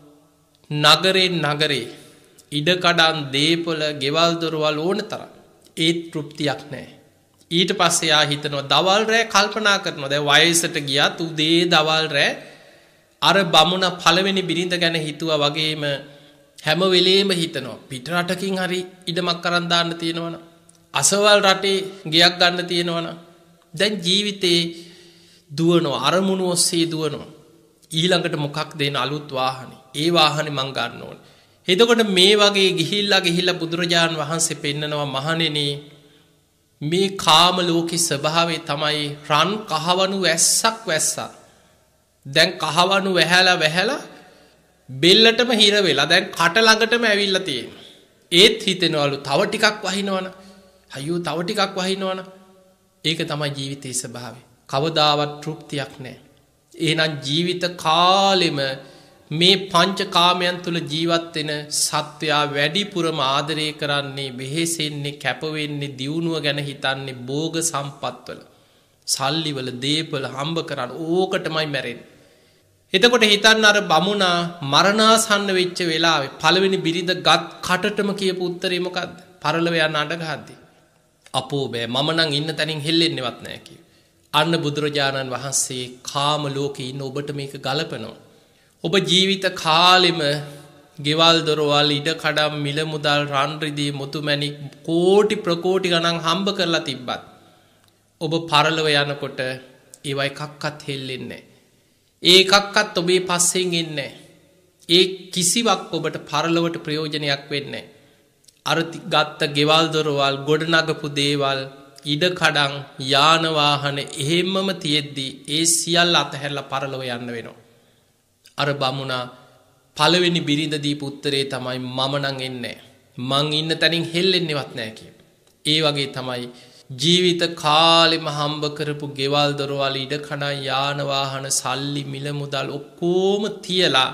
නගරේ ඉඩකඩම් දීපල ගෙවල් දොරවල් ඕන තරම් ඒත් තෘප්තියක් නැහැ. ඊට පස්සේ යා හිතනවා දවල් රෑ කල්පනා කරනවා. දැන් වයසට ගියත් උදේ දවල් රෑ අර බමුණ පළවෙනි බිරිඳ ගැන හිතුවා වගේම හැම වෙලේම හිතනවා පිට රටකින් හරි ඉඩමක් අරන් දාන්න තියෙනවනම්, අසවල් රටේ ගයක් ගන්න තියෙනවනම්. දැන් ජීවිතේ දුවනවා, අරමුණු ඔස්සේ දුවනවා. ඊළඟට මොකක් දෙන අලුත් වාහනේ. ඒ වාහනේ මං ගන්න ඕනේ. එතකොට මේ වගේ ගිහිල්ලා බුදුරජාන් වහන්සේ පෙන්නනවා මහණෙනි මේ කාම ලෝකේ ස්වභාවය තමයි රන් කහවණු වැස්සක් වැස්සා. දැන් කහවණු වැහැලා බෙල්ලටම හිර වෙලා දැන් කට ළඟටම ඇවිල්ලා තියෙනවා. ඒත් හිතෙනවලු තව ටිකක් වහිනවන. අයියෝ තව ටිකක් වහිනවන. ඒක තමයි ජීවිතයේ ස්වභාවය. කවදාවත් තෘප්තියක් නැහැ. එහෙනම් ජීවිත කාලෙම මේ පංචකාමයන් තුල ජීවත් වෙන සත්වයා වැඩිපුරම ආදරය කරන්නේ, වෙහෙසෙන්නේ, කැප වෙන්නේ, දියුණුව ගැන හිතන්නේ භෝග සම්පත්වල. සල්ලිවල, දීපවල හම්බ කරන් ඕකටමයි මැරෙන්නේ. එතකොට හිතන්න අර බමුණා මරණාසන්න වෙච්ච වෙලාවේ පළවෙනි බිරිඳ ගත් කටටම කියපු උත්තරේ මොකද්ද? පරලව යන අඬ ගහද්දී අපෝ බෑ මම නම් ඉන්න තැනින් හෙල්ලෙන්නේවත් නැහැ කිව්වා. අන්න බුදුරජාණන් වහන්සේ කාම ලෝකේ ඉන්න ඔබට මේක ගලපනවා. ඔබ ජීවිත කාලෙම ගෙවල් දොරවල් ඉඩ කඩම් මිල මුදල් රන් රිදී මුතු මැණික් කෝටි ප්‍රකෝටි ගණන් හම්බ කරලා තිබ්බත් ඔබ පරලව යනකොට ඒව එකක්වත් හෙල්ලෙන්නේ නැහැ. ඒකක්වත් ඔබේ පස්සෙන් එන්නේ. ඒ කිසිවක් ඔබට පරලොවට ප්‍රයෝජනයක් වෙන්නේ. අර ගත්ත ගෙවල් දොරවල් ගොඩනගපු දේවල් ඉඩ කඩම් යාන වාහන එහෙම්මම තියෙද්දි ඒ සියල්ල අතහැරලා පරලොව යන්න වෙනවා. අර බමුණා පළවෙනි බිරිඳ දීපු උත්තරේ තමයි මම නම් එන්නේ. මං ඉන්න තැනින් හෙල්ලෙන්නේවත් නැහැ කිය. ඒ වගේ තමයි ජීවිත කාලෙම හම්බ කරපු ගෙවල් දොරවල් ඉඩ කඩම් යාන වාහන සල්ලි මිල මුදල් ඔක්කොම තියලා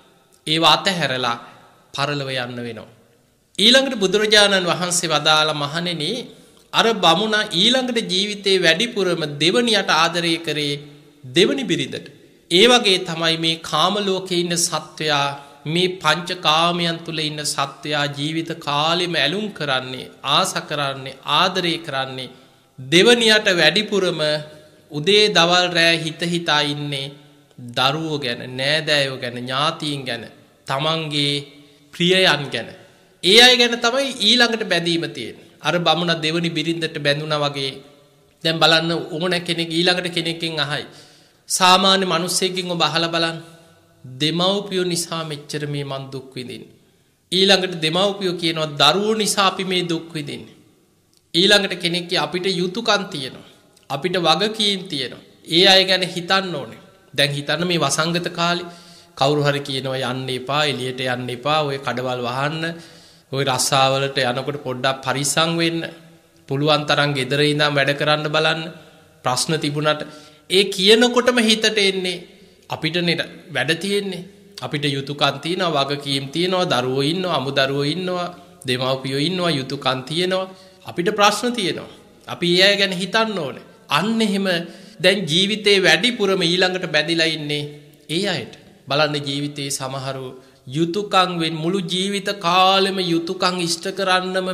ඒව අතහැරලා පරලොව යන්න වෙනවා. ඊළඟට බුදුරජාණන් වහන්සේ වදාළ මහණෙනි අර බමුණා ඊළඟට ජීවිතේ වැඩිපුරම දෙවනියට ආදරය කරේ දෙවනි බිරිඳට. ඒ වගේ තමයි මේ කාම ලෝකේ ඉන්න සත්වයා, මේ පංචකාමයන් තුල ඉන්න සත්වයා ජීවිත කාලෙම ඇලුම් කරන්නේ, ආස කරන්නේ, ආදරය කරන්නේ දෙවනියට වැඩිපුරම උදේ දවල් රෑ හිතා ඉන්නේ දරුවෝ ගැන, නෑදෑයෝ ගැන, ඥාතීන් ගැන, තමන්ගේ ප්‍රියයන් ගැන. ඒ අය ගැන තමයි ඊළඟට බැඳීම තියෙන්නේ. අර බමුණ දෙවනි බිරිඳට බැඳුනා වගේ දැන් බලන්න ඕන කෙනෙක් ඊළඟට කෙනෙක්ගෙන් අහයි. සාමාන්‍ය මිනිස්සෙක්ගෙන් ඔබ අහලා බලන්න දෙමව්පියෝ නිසා මෙච්චර මේ මන් දුක් විඳින්නේ. ඊළඟට දෙමව්පියෝ කියනවා දරුවෝ නිසා අපි මේ දුක් විඳින්නේ. ඊළඟට කෙනෙක් අපිට යුතුයකම් තියෙනවා. අපිට වගකීම් තියෙනවා. ඒ අය ගැන හිතන්න ඕනේ. දැන් හිතන්න මේ වසංගත කාලේ කවුරු හරි කියනවා යන්න එපා, එළියට යන්න එපා, ඔය කඩවල් වහන්න, ඔය රස්සාවලට යනකොට පොඩ්ඩක් පරිස්සම් වෙන්න. පුළුවන් තරම් ගෙදර ඉඳන් වැඩ කරන්න බලන්න. ප්‍රශ්න තිබුණාට ඒ කියනකොටම හිතට එන්නේ අපිට වැඩ තියෙන්නේ. අපිට යුතුයකම් තියෙනවා, වගකීම් තියෙනවා, දරුවෝ ඉන්නවා, අමුදරුවෝ ඉන්නවා, දෙමව්පියෝ ඉන්නවා, යුතුයකම් තියෙනවා. අපිට ප්‍රශ්න තියෙනවා. අපි ඒ අය ගැන හිතන්න ඕනේ. අන්න එහෙම දැන් ජීවිතේ වැඩිපුරම ඊළඟට බැඳිලා ඉන්නේ ඒ අයට. බලන්න ජීවිතේ සමහරු යුතුයකම් වෙන් මුළු ජීවිත කාලෙම යුතුයකම් ඉෂ්ට කරන්නම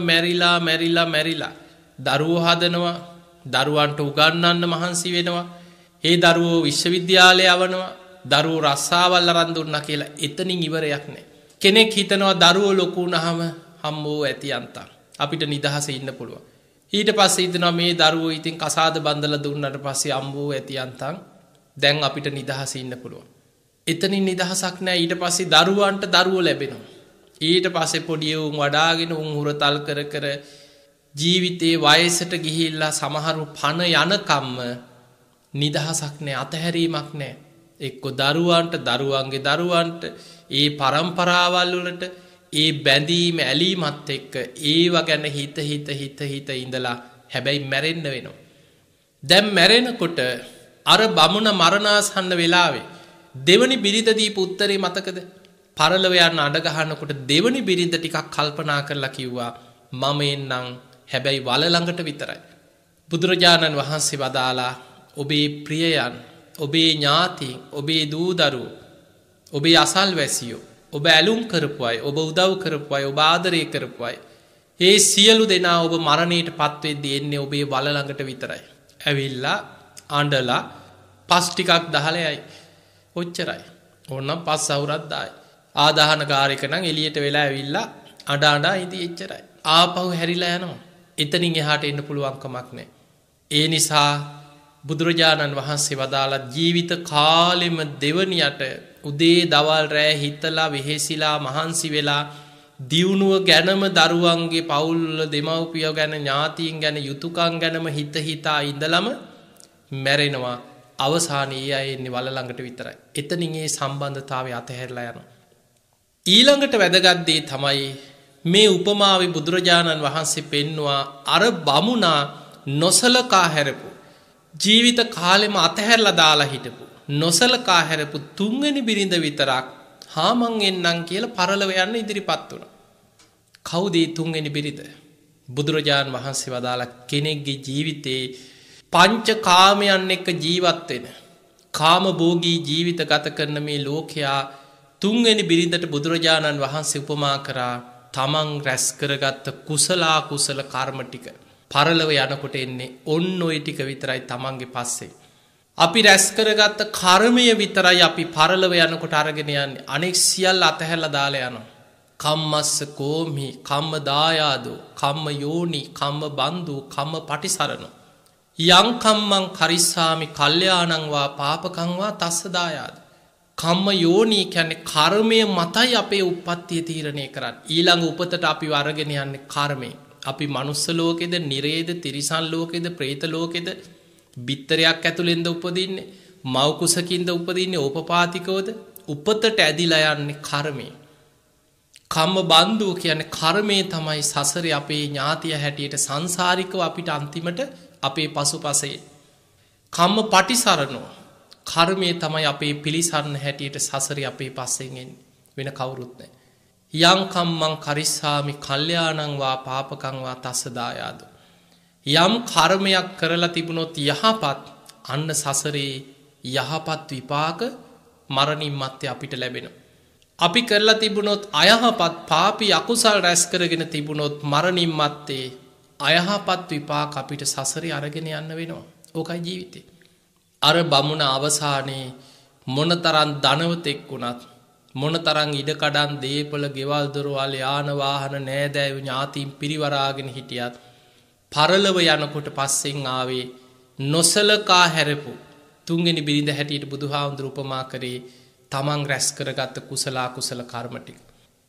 මැරිලා දරුවෝ හදනවා, දරුවන්ට උගන්වන්න මහන්සි වෙනවා. ඒ දරුවෝ විශ්වවිද්‍යාලය යවනවා, දරුවෝ රස්සාවල් අරන් දුන්නා කියලා එතනින් ඉවරයක් නැහැ. කෙනෙක් හිතනවා දරුවෝ ලොකු වුණාම හම්බෝ ඇති අන්තම් අපිට නිදහසේ ඉන්න පුළුවන්. ඊට පස්සේ හිතනවා මේ දරුවෝ ඉතින් කසාද බඳලා දුන්නාට පස්සේ අම්බෝ ඇති අන්තම් දැන් අපිට නිදහසේ ඉන්න පුළුවන්. එතනින් නිදහසක් නැහැ. ඊට පස්සේ දරුවන්ට දරුවෝ ලැබෙනවා. ඊට පස්සේ පොඩි උන් වඩාගෙන උන් හුරතල් කර ජීවිතේ වයසට ගිහිල්ලා සමහරු පණ යනකම්ම නිදහසක් නැහැ, අතහැරීමක් නැහැ. එක්ක දරුවන්ට, දරුවන්ගේ දරුවන්ට, ඒ පරම්පරාවල් වලට ඒ බැඳීම ඇලීමත් එක්ක ඒව ගැන හිත ඉඳලා හැබැයි මැරෙන්න වෙනවා. දැන් මැරෙනකොට අර බමුණ මරණාසන්න වෙලාවේ දෙවනි බිරිඳ දීපු උත්තරේ මතකද? පරලව යන අඬ ගහනකොට දෙවනි බිරිඳ ටිකක් කල්පනා කරලා කිව්වා මම එන්නම් හැබැයි වල ළඟට විතරයි. බුදුරජාණන් වහන්සේ වදාලා ඔබේ ප්‍රියයන්, ඔබේ ඥාතීන්, ඔබේ දූ දරුවෝ, ඔබේ අසල්වැසියෝ, ඔබ ඇලුම් කරපු අය, ඔබ උදව් කරපු අය, ඔබ ආදරය කරපු අය, ඒ සියලු දෙනා ඔබ මරණයට පත් වෙද්දී එන්නේ ඔබේ වල ළඟට විතරයි. ඇවිල්ලා අඬලා පස් ටිකක් දහලා යයි. ඔච්චරයි. ඕනනම් පස් අවුරක් දායි. ආදාහනකාරයෙක් නම් එළියට වෙලා ඇවිල්ලා අඬ ඉඳී එච්චරයි. ආපහු හැරිලා යනවා. එතනින් එහාට එන්න පුළුවන් කමක් නැහැ. ඒ නිසා බුදුරජාණන් වහන්සේ වදාලා ජීවිත කාලෙම දෙවනියට උදේ දවල් රෑ හිතලා වෙහෙසිලා මහන්සි වෙලා දියුණුව ගැනම දරුවන්ගේ පවුල් දෙමව්පියෝ ගැන ඥාතීන් ගැන යුතුයකම් ගැනම හිතා ඉඳලම මැරෙනවා. අවසානයේ අය එන්නේ වල ළඟට විතරයි. එතනින් ඒ සම්බන්ධතාවය අතහැරලා යනවා. ඊළඟට වැදගත් දේ තමයි මේ උපමාවේ බුදුරජාණන් වහන්සේ පෙන්නවා අර බමුණා නොසලකා හැරපු ජීවිත කාලෙම අතහැරලා දාලා හිටපු නොසලකා හැරපු තුන්වෙනි බිරිඳ විතරක් හාමන් එන්නම් කියලා පරලව යන්න ඉදිරිපත් වුණා. කවුද මේ තුන්වෙනි බිරිඳ? බුදුරජාණන් වහන්සේ වදාලා කෙනෙක්ගේ ජීවිතේ පංච කාමයන් එක්ක ජීවත් වෙන කාම භෝගී ජීවිත ගත කරන මේ ලෝකයා තුන්වෙනි බිරිඳට බුදුරජාණන් වහන්සේ උපමා කරා තමන් රැස් කරගත්ත කුසල කර්ම ටික පරලව යනකොට එන්නේ ඔන්න ඔය ටික විතරයි තමන්ගේ පස්සේ. අපි රැස් කරගත්ත කර්මය විතරයි අපි පරලව යනකොට අරගෙන යන්නේ. අනෙක් සියල්ල අතහැරලා දාලා යනවා. කම්මස්ස කෝමි, කම්ම දායාදෝ, කම්ම යෝනි, කම්ම බන්දු, කම්ම පටිසරණ. යං කම්මං කරිස්සාමි කල්යාණං වා පාපකං වා තස්ස දායාද. කම්ම යෝනි කියන්නේ කර්මය මතයි අපේ උප්පත්තිය තීරණය කරන්නේ. ඊළඟ උපතට අපි අරගෙන යන්නේ කර්මය. අපි මනුස්ස ලෝකෙද, නිරේද, තිරිසන් ලෝකෙද, പ്രേත ලෝකෙද, බිත්තරයක් ඇතුළෙන්ද උපදින්නේ, මව් කුසකින්ද උපදින්නේ, ඕපපාතිකවද? උපතට ඇදිලා යන්නේ කර්මය. කම්ම බන්දු කියන්නේ කර්මය තමයි සසරේ අපේ ඥාතිය හැටියට සංසාරිකව අපිට අන්තිමට අපේ පසුපසේ. කම්ම පටිසරණෝ කර්මය තමයි අපේ පිළිසරණ හැටියට සසරේ අපේ පස්සෙන් එන්නේ. වෙන කවුරුත් නැහැ. යං කම්මං කරිස්සාමි කල්යාණං වා පාපකං වා තස්ස දායාද. යම් කර්මයක් කරලා තිබුණොත් යහපත් අන්න සසරේ යහපත් විපාක මරණින් මත්තේ අපිට ලැබෙනවා. අපි කරලා තිබුණොත් අයහපත් පාපී අකුසල් රැස් කරගෙන තිබුණොත් මරණින් මත්තේ අයහපත් විපාක අපිට සසරේ අරගෙන යන්න වෙනවා. ඕකයි ජීවිතේ. අර බමුණ අවසානයේ මොනතරම් ධනවතෙක් වුණත්, මොනතරම් ඉඩකඩම් දීපල ගෙවල් දොරවල් යාන වාහන නෑදෑයෝ ඥාතීන් පිරිවරාගෙන හිටියත් පරලව යනකොට පස්සෙන් ආවේ නොසලකා හැරපු තුන්වෙනි බිරිඳ හැටියට බුදුහාමුදුරු උපමා කරේ තමන් රැස් කරගත්ත කුසල කර්ම ටික.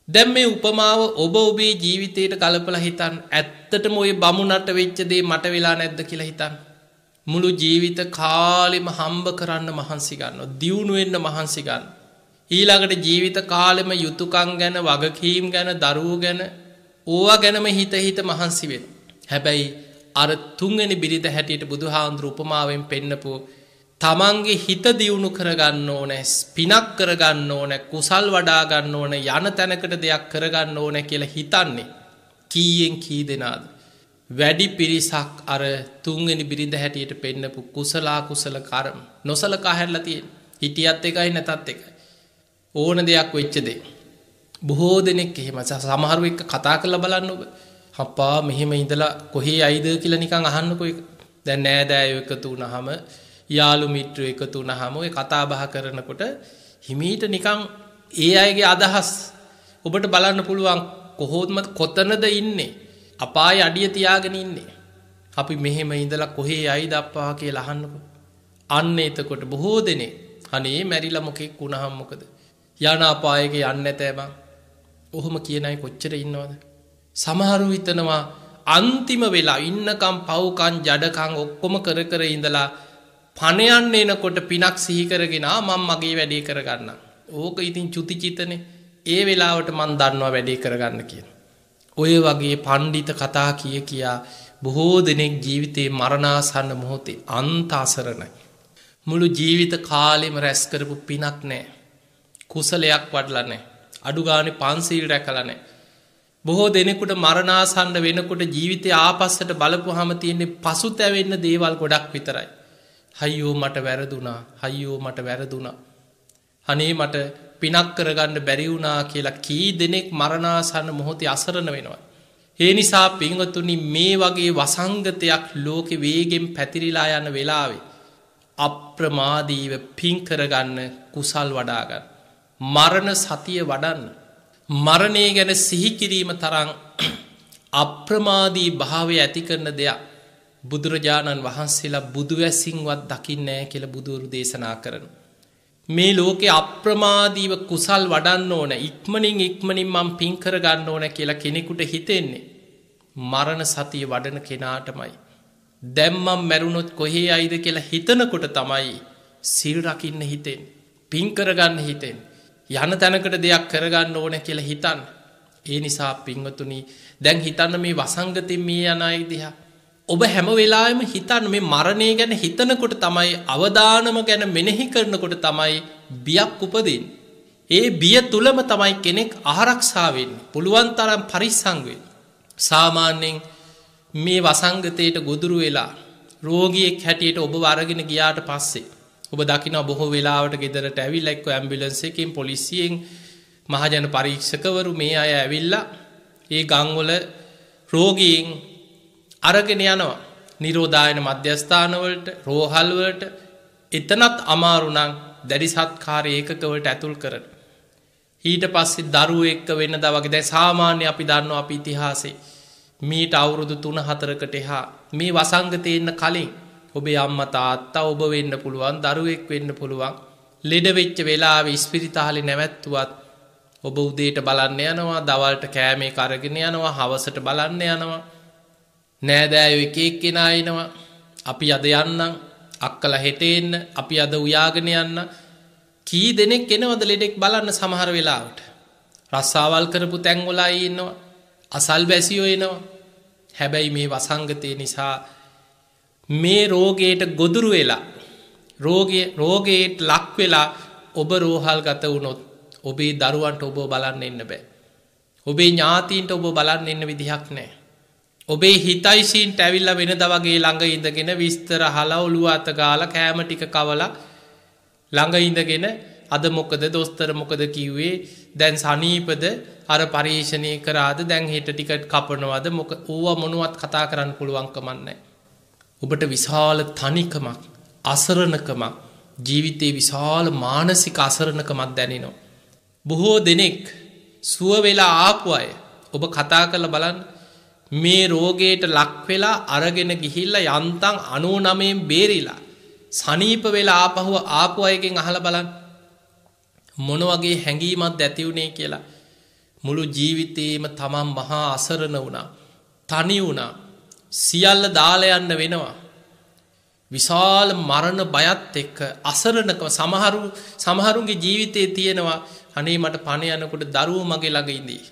දැන් මේ උපමාව ඔබ ඔබේ ජීවිතයට ගලපලා හිතන්න. ඇත්තටම ওই බමුණට වෙච්ච දේ මට වෙලා නැද්ද කියලා හිතන්න. මුළු ජීවිත කාලෙම හම්බ කරන්න මහන්සි ගන්නවා. දියුණු වෙන්න මහන්සි ගන්න. ඊළඟට ජීවිත කාලෙම යුතුයකම් ගැන, වගකීම් ගැන, දරුවෝ ගැන ඕවා ගැනම හිත මහන්සි වෙන. හැබැයි අර තුන්වෙනි බිරිඳ හැටියට බුදුහාඳුරු උපමාවෙන් පෙන්නපු තමන්ගේ හිත දියුණු කරගන්න ඕනේ, පිනක් කරගන්න ඕනේ, කුසල් වඩා ගන්න ඕනේ, යන තැනකට දෙයක් කරගන්න ඕනේ කියලා හිතන්නේ කීයෙන් කී දෙනාද? වැඩි පිරිසක් අර තුන්වෙනි බිරිඳ හැටියට පෙන්නපු කුසල කර්ම නොසලකා හැරලා තියෙන. හිටියත් එකයි නැතත් එකයි. ඕන දෙයක් වෙච්ච දේ. බොහෝ දෙනෙක් එහෙම සමහරව එක්ක කතා කරලා බලන්න ඔබ. අප්පා මෙහෙම ඉඳලා කොහේ යයිද කියලා නිකන් අහන්නකෝ ඒක. දැන් නෑදෑයෝ එකතු වුණාම, යාළු මිත්‍රයෝ එකතු වුණාම ඔය කතා බහ කරනකොට හිමීට නිකන් ඒ අයගේ අදහස් ඔබට බලන්න පුළුවන් කොතනද ඉන්නේ? අපායේ අඩිය තියාගෙන ඉන්නේ. අපි මෙහෙම ඉඳලා කොහේ යයිද අප්පා කියලා අහන්නකෝ. අන්න එතකොට බොහෝ දෙනෙක් අනේ මැරිලා මොකෙක් වුණාම මොකද? යන අපායක යන්නේ නැතේ බං. ඔහොම කියන අය කොච්චර ඉන්නවද? සමහරු හිතනවා අන්තිම වෙලා ඉන්නකම් පව්කම් ජඩකම් ඔක්කොම කර ඉඳලා පණ යන්න එනකොට පිනක් සිහි කරගෙන මම මගේ වැඩේ කරගන්නම්. ඕක ඉතින් චුතිචිතනේ. ඒ වෙලාවට මන් දන්නවා වැඩේ කරගන්න කියන. ඔය වගේ පඬිත කතා කියා බොහෝ දෙනෙක් ජීවිතේ මරණාසන්න මොහොතේ අන්ත අසරණයි. මුළු ජීවිත කාලෙම රැස් කරපු පිනක් නැහැ. කුසලයක් වඩලා නැහැ. අඩු ගානේ පන්සීල් රැකලා නැහැ. බොහෝ දෙනෙකුට මරණාසන්න වෙනකොට ජීවිතේ ආපස්සට බලපුවාම තියෙන්නේ පසුතැවෙන්න දේවල් ගොඩක් විතරයි. අයියෝ මට වැරදුනා. අයියෝ මට වැරදුනා. අනේ මට පිනක් කරගන්න බැරි වුණා කියලා කී දෙනෙක් මරණාසන්න මොහොතේ අසරණ වෙනවා. ඒ නිසා පින්වතුනි මේ වගේ වසංගතයක් ලෝකෙ වේගෙන් පැතිරිලා යන වෙලාවේ අප්‍රමාදීව පින් කරගන්න, කුසල් වඩා ගන්න. මරණ සතිය වඩන්න. මරණය ගැන සිහි කිරීම තරම් අප්‍රමාදී භාවය ඇති කරන දෙයක් බුදුරජාණන් වහන්සේලා බුදුවැසින්වත් දකින්නේ නැහැ කියලා බුදුරු දේශනා කරනවා. මේ ලෝකේ අප්‍රමාදීව කුසල් වඩන්න ඕන, ඉක්මනින් මම පින් කරගන්න ඕන කියලා කෙනෙකුට හිතෙන්නේ මරණ සතිය වඩන කෙනාටමයි. දැන් මම මැරුණොත් කොහේ යයිද කියලා හිතනකොට තමයි සිල් රකින්න හිතෙන්නේ, පින් කරගන්න හිතෙන්නේ, යන තැනකට දෙයක් කරගන්න ඕන කියලා හිතන්න. ඒ නිසා පින්වතුනි දැන් හිතන්න මේ වසංගතෙන් මේ යන අය දිහා. ඔබ හැම වෙලාවෙම හිතන්න මේ මරණය ගැන හිතනකොට තමයි, අවදානම ගැන මෙනෙහි කරනකොට තමයි බියක් උපදින්නේ. ඒ බිය තුලම තමයි කෙනෙක් ආරක්ෂා වෙන්නේ. පුළුවන් තරම් පරිස්සම් වෙන්න. සාමාන්‍යයෙන් මේ වසංගතයට ගොදුරු වෙලා රෝගියෙක් හැටියට ඔබ අරගෙන ගියාට පස්සේ ඔබ දකිනවා බොහෝ වෙලාවට ගෙදරට ඇවිල්ලා එක්ක ඇම්බියුලන්ස් එකකින්, පොලිසියෙන්, මහජන පරීක්ෂකවරු මේ අය ඇවිල්ලා ඒ ගම්වල රෝගීන් අරගෙන යනවා නිරෝධායන මධ්‍යස්ථානවලට, රෝහල්වලට. එතනත් අමාරු නම් දැඩි සත්කාර ඒකකවලට ඇතුල් කරන. ඊට පස්සේ දරුවෝ එක්ක වෙනදා වගේ දැන් සාමාන්‍ය අපි දන්නවා අපි ඉතිහාසයේ මීට අවුරුදු 3-4කට එහා මේ වසංගතේ එන්න කලින් ඔබේ අම්මා තාත්තා ඔබ වෙන්න පුළුවන්, දරුවෙක් වෙන්න පුළුවන්, ලෙඩ වෙච්ච වෙලාවේ ඉස්පිරිතාලේ නැවැත්තුවත් ඔබ උදේට බලන්න යනවා, දවල්ට කෑමේ කරගෙන යනවා, හවසට බලන්න යනවා. නෑදෑයෝ එක එක්කෙනා එනවා. අපි අද යන්නම්, අක්කලා හෙට එන්න, අපි අද උයාගෙන යන්න. කී දෙනෙක් එනවද ලෙඩෙක් බලන්න සමහර වෙලාවට. රස්සාවල් කරපු තැන්වල අය ඉන්නවා, අසල්වැසියෝ එනවා. හැබැයි මේ වසංගතේ නිසා මේ රෝගයට ගොදුරු වෙලා, රෝගයට ලක් වෙලා ඔබ රෝහල් ගත වුණොත් ඔබේ දරුවන්ට ඔබ බලන්න එන්න බෑ. ඔබේ ඥාතීන්ට ඔබ බලන්න එන්න විදිහක් නැහැ. ඔබේ හිතයිසීන්ට ඇවිල්ලා වෙනදා වගේ ළඟ ඉඳගෙන විස්තර අහලා ඔළුව අත ගාලා කෑම ටික කවලා ළඟ ඉඳගෙන අද මොකද දොස්තර මොකද කිව්වේ, දැන් සනීපද, අර පරීක්ෂණේ කරාද, දැන් හෙට ටිකට් කපනවද, ඕවා මොනවත් කතා කරන්න පුළුවන් කමක් නැහැ. ඔබට විශාල තනිකමක්, අසරණකමක්, ජීවිතේ විශාල මානසික අසරණකමක් දැනෙනවා. බොහෝ දෙනෙක් සුව වෙලා ආපු අය ඔබ කතා කරලා බලන්න. මේ රෝගයට ලක් වෙලා අරගෙන ගිහිල්ලා යන්තම් 99න් බේරිලා සනීප වෙලා ආපු අයගෙන් අහලා බලන්න මොන වගේ හැඟීමක්ද ඇති වුනේ කියලා. මුළු ජීවිතේම තමන් මහා අසරණ වුණා. තනි වුණා. සියල්ල දාලා යන්න වෙනවා. විශාල මරණ බයත් එක්ක අසරණකම සමහරුන්ගේ ජීවිතේ තියෙනවා අනේ මට පණ යනකොට දරුවෝ මගේ ළඟ ඉඳී.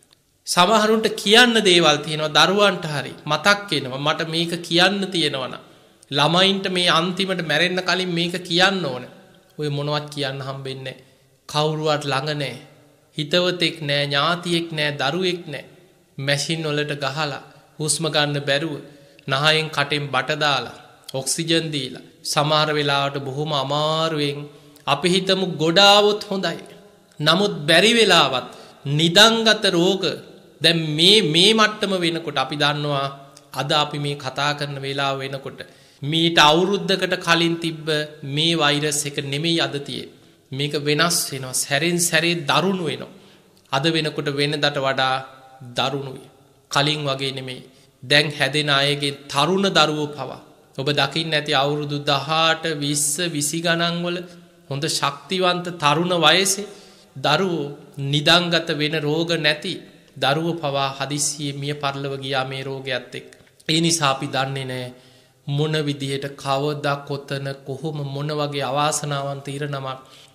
සමහරුන්ට කියන්න දේවල් තියෙනවා දරුවන්ට හරි මතක් වෙනවා මට මේක කියන්න තියෙනවනම් ළමයින්ට මේ අන්තිමට මැරෙන්න කලින් මේක කියන්න ඕන. ඔය මොනවත් කියන්න හම්බෙන්නේ නැහැ. කවුරුවත් ළඟ නැහැ. හිතවතෙක් නැහැ, ඥාතියෙක් නැහැ, දරුවෙක් නැහැ. මැෂින් වලට ගහලා හුස්ම ගන්න බැරුව නහයෙන් කටෙන් බට දාලා ඔක්සිජන් දීලා සමහර වෙලාවට බොහොම අමාරුවෙන් අපි හිතමු ගොඩාවොත් හොඳයි. නමුත් බැරි වෙලාවත් නිදන්ගත රෝග දැන් මේ මට්ටම වෙනකොට අපි දන්නවා අද අපි මේ කතා කරන වෙලාව වෙනකොට මීට අවුරුද්දකට කලින් තිබ්බ මේ වෛරස් එක නෙමෙයි අද තියෙන්නේ. මේක වෙනස් වෙනවා. සැරෙන් සැරේ දරුණු වෙනවා. අද වෙනකොට වෙනදට වඩා දරුණුයි. කලින් වගේ නෙමෙයි. දැන් හැදෙන අයගේ තරුණ දරුවෝ පවා ඔබ දකින්න ඇති අවුරුදු 18 20 20 ගණන් වල හොඳ ශක්තිවන්ත තරුණ වයසේ දරුවෝ නිදන්ගත වෙන රෝග නැති දරුවෝ පවා හදිස්සියේ මිය පරලව ගියා මේ රෝගයත් එක්ක. ඒ නිසා අපි දන්නේ නැහැ මොන විදිහට කවදා කොතන කොහොම මොන වගේ අවාසනාවන්ත ඉරණමක්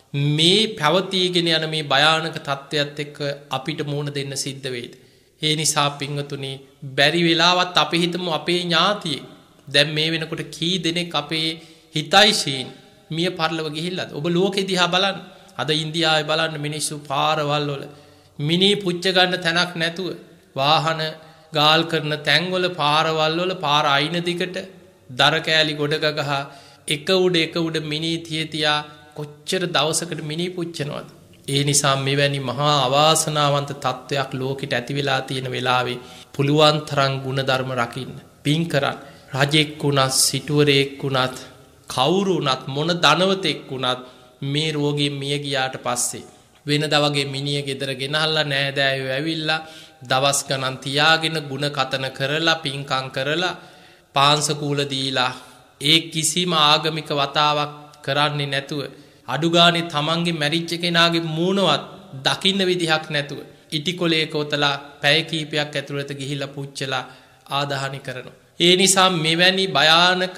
මේ පැවතීගෙන යන මේ භයානක තත්ත්වයක් එක්ක අපිට මුහුණ දෙන්න සිද්ධ වෙයිද. ඒ නිසා පින්වතුනි බැරි වෙලාවත් අපි හිතමු අපේ ඥාතියෙක් දැන් මේ වෙනකොට කී දෙනෙක් අපේ හිතයිශීන් මිය පරලව ගිහිල්ලාද? ඔබ ලෝකෙ දිහා බලන්න. අද ඉන්දියාවේ බලන්න මිනිස්සු පාරවල් වල මිනි පුච්ච ගන්න තැනක් නැතුව වාහන ගාල් කරන තැන්වල පාරවල් වල පාර අයින දිකට දර කෑලි ගොඩ ගහ එක උඩ මිනි තියතියා කොච්චර දවසකට මිනි පුච්චනවද? ඒ නිසා මෙවැනි මහා අවාසනාවන්ත තත්ත්වයක් ලෝකෙට ඇති වෙලා තියෙන වෙලාවේ පුළුවන් තරම් ගුණධර්ම රකින්න. පින් කරන්න. රජෙක් වුණත් සිටුවරයෙක් වුණත් කවුරු වුණත් මොන ධනවතෙක් වුණත් මේ රෝගයෙන් මිය ගියාට පස්සේ වෙනදා වගේ මිනිහ ගෙදර ගෙනහල්ලා නෑදෑයෝ ඇවිල්ලා දවස් ගණන් තියාගෙන ಗುಣ කතන කරලා පින්කම් කරලා පාංශකූල දීලා ඒ කිසිම ආගමික වතාවක් කරන්නේ නැතුව අඩුගානේ තමන්ගේ මැරිච්ච කෙනාගේ මූණවත් දකින්න විදිහක් නැතුව ඉටිකොලේ කොතලා පැය කීපයක් ඇතුළත ගිහිල්ලා පුච්චලා ආදාහනි කරනවා. ඒ නිසා මෙවැනි භයානක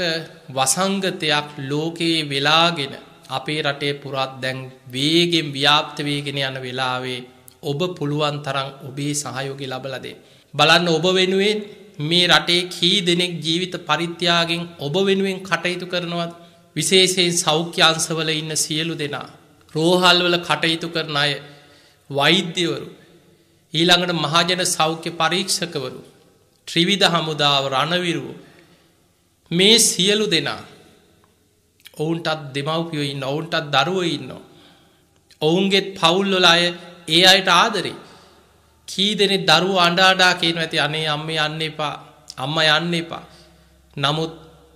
වසංගතයක් ලෝකයේ වෙලාගෙන අපේ රටේ පුරාත් දැන් වේගෙන් ව්‍යාප්ත වේගෙන යන වෙලාවේ ඔබ පුළුවන් තරම් ඔබේ සහයෝගය ලබලා දෙන්න. බලන්න ඔබ වෙනුවෙන් මේ රටේ කී දෙනෙක් ජීවිත පරිත්‍යාගයෙන් ඔබ වෙනුවෙන් කටයුතු කරනවද? විශේෂයෙන් සෞඛ්‍ය අංශවල ඉන්න සියලු දෙනා, රෝහල් වල කටයුතු කරන අය, වෛද්‍යවරු, ඊළඟට මහජන සෞඛ්‍ය පරීක්ෂකවරු, ත්‍රිවිධ හමුදාව, රණවිරුවෝ, මේ සියලු දෙනා ඔවුන්ටත් දෙමව්පියෝ ඉන්න, ඔවුන්ටත් දරුවෝ ඉන්නවා. ඔවුන්ගේත් පවුල් වල අය ඒ අයට ආදරේ. කී දෙනෙක් දරුවෝ අඬා කියනවා ඇති අනේ අම්මේ යන්න එපා, අම්මා යන්න එපා. නමුත්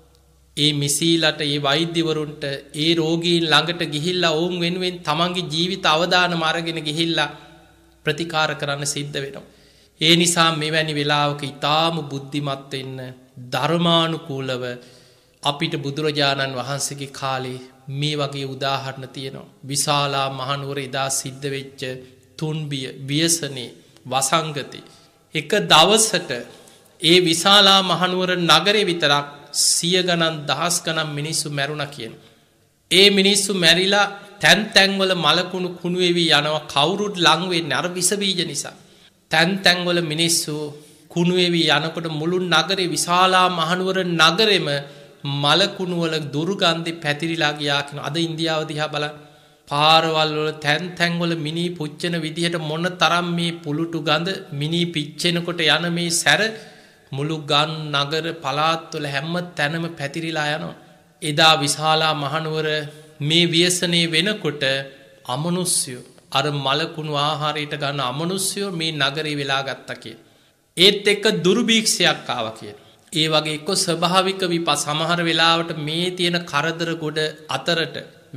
ඒ මිසීලට, ඒ වෛද්‍යවරුන්ට, ඒ රෝගීන් ළඟට ගිහිල්ලා ඔවුන් වෙනුවෙන් තමන්ගේ ජීවිත අවදානම අරගෙන ගිහිල්ලා ප්‍රතිකාර කරන්න සිද්ධ වෙනවා. ඒ නිසා මෙවැනි වෙලාවක ඊටාම බුද්ධිමත් වෙන්න, ධර්මානුකූලව අපිට බුදුරජාණන් වහන්සේගේ කාලේ මේ වගේ උදාහරණ තියෙනවා. විශාලා මහනුවර එදා සිද්ධ වෙච්ච තුන්බිය, ව්‍යසනේ, වසංගතේ එක දවසට ඒ විශාලා මහනුවර නගරේ විතරක් 100 ගණන් 1000 ගණන් මිනිස්සු මැරුණා කියන. ඒ මිනිස්සු මැරිලා තැන් වල මලකුණු කුණු වෙවි යනවා. කවුරුත් ලං වෙන්නේ අර විස බීජ නිසා. තැන් වල මිනිස්සු කුණු වෙවි යනකොට මුළු නගරේ, විශාලා මහනුවර නගරෙම මලකුණු වල දුර්ගන්ධي පැතිරිලා ගියා කියන. අද ඉන්දියාව දිහා බලන්න. පාරවල් වල තැන් වල මිනි පුච්චන විදිහට මොන තරම් මේ පුලුටු ගඳ මිනි පිච්චෙනකොට යන මේ සැර මුළු ගම් නගර පළාත් වල හැම තැනම පැතිරිලා යනවා. එදා විශාලා මහනුවර මේ ව්‍යසනේ වෙනකොට අමනුෂ්‍යය අර මලකුණු ආහාරයට ගන්න අමනුෂ්‍යය මේ නගරේ වෙලා ගත්තා කියන. ඒත් එක්ක දුර්භීක්ෂයක් ආවා කියන. ඒ වගේ එක්ක ස්වභාවික විපත් සමහර වෙලාවට මේ තියෙන කරදර ගොඩ අතරට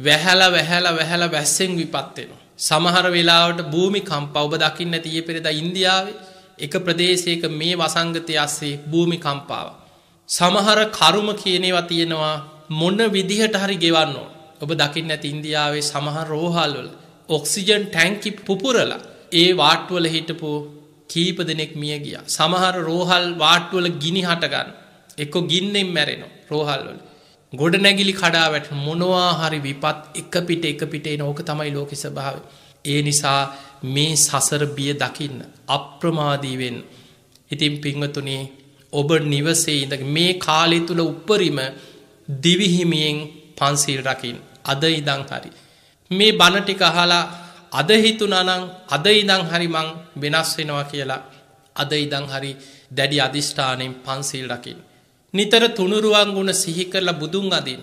වැහැලා වැස්සෙන් විපත් වෙනවා. සමහර වෙලාවට භූමිකම්ප ඔබ දකින්න ඇති ඊයේ පෙරේදා ඉන්දියාවේ එක ප්‍රදේශයක මේ වසංගතය ඇස්සේ භූමිකම්පාව. සමහර කරුම කියන ඒවා තියෙනවා මොන විදිහට හරි ගෙවන්න ඕන. ඔබ දකින්න ඇති ඉන්දියාවේ සමහර රෝහල් වල ඔක්සිජන් ටැංකි පුපුරලා ඒ වාට්ටුවල හිටපු කීප දෙනෙක් මිය ගියා. සමහර රෝහල් වාට්ටුවල ගිනි හට ගන්න. එක්ක ගින්නෙන් මැරෙනවා රෝහල් වල. ගොඩනැගිලි කඩා වැටෙන මොනවා හරි විපත් එක පිට එන ඕක තමයි ලෝකේ ස්වභාවය. ඒ නිසා මේ සසර බිය දකින්න අප්‍රමාදී වෙන්න. ඉතින් පින්වතුනි ඔබ නිවසේ ඉඳගෙන මේ කාලය තුල උප්පරිම දිවිහිමියෙන් පන්සිල් රකින්න. අද ඉඳන් හරි මේ බණ ටික අහලා අද හිතුණා නම් අද ඉඳන් හරි මං වෙනස් වෙනවා කියලා අද ඉඳන් හරි දැඩි අදිෂ්ඨානයෙන් පන්සිල් රකින්න. නිතර තුනුරුවන් ගුණ සිහි කරලා බුදුන් අදින්න.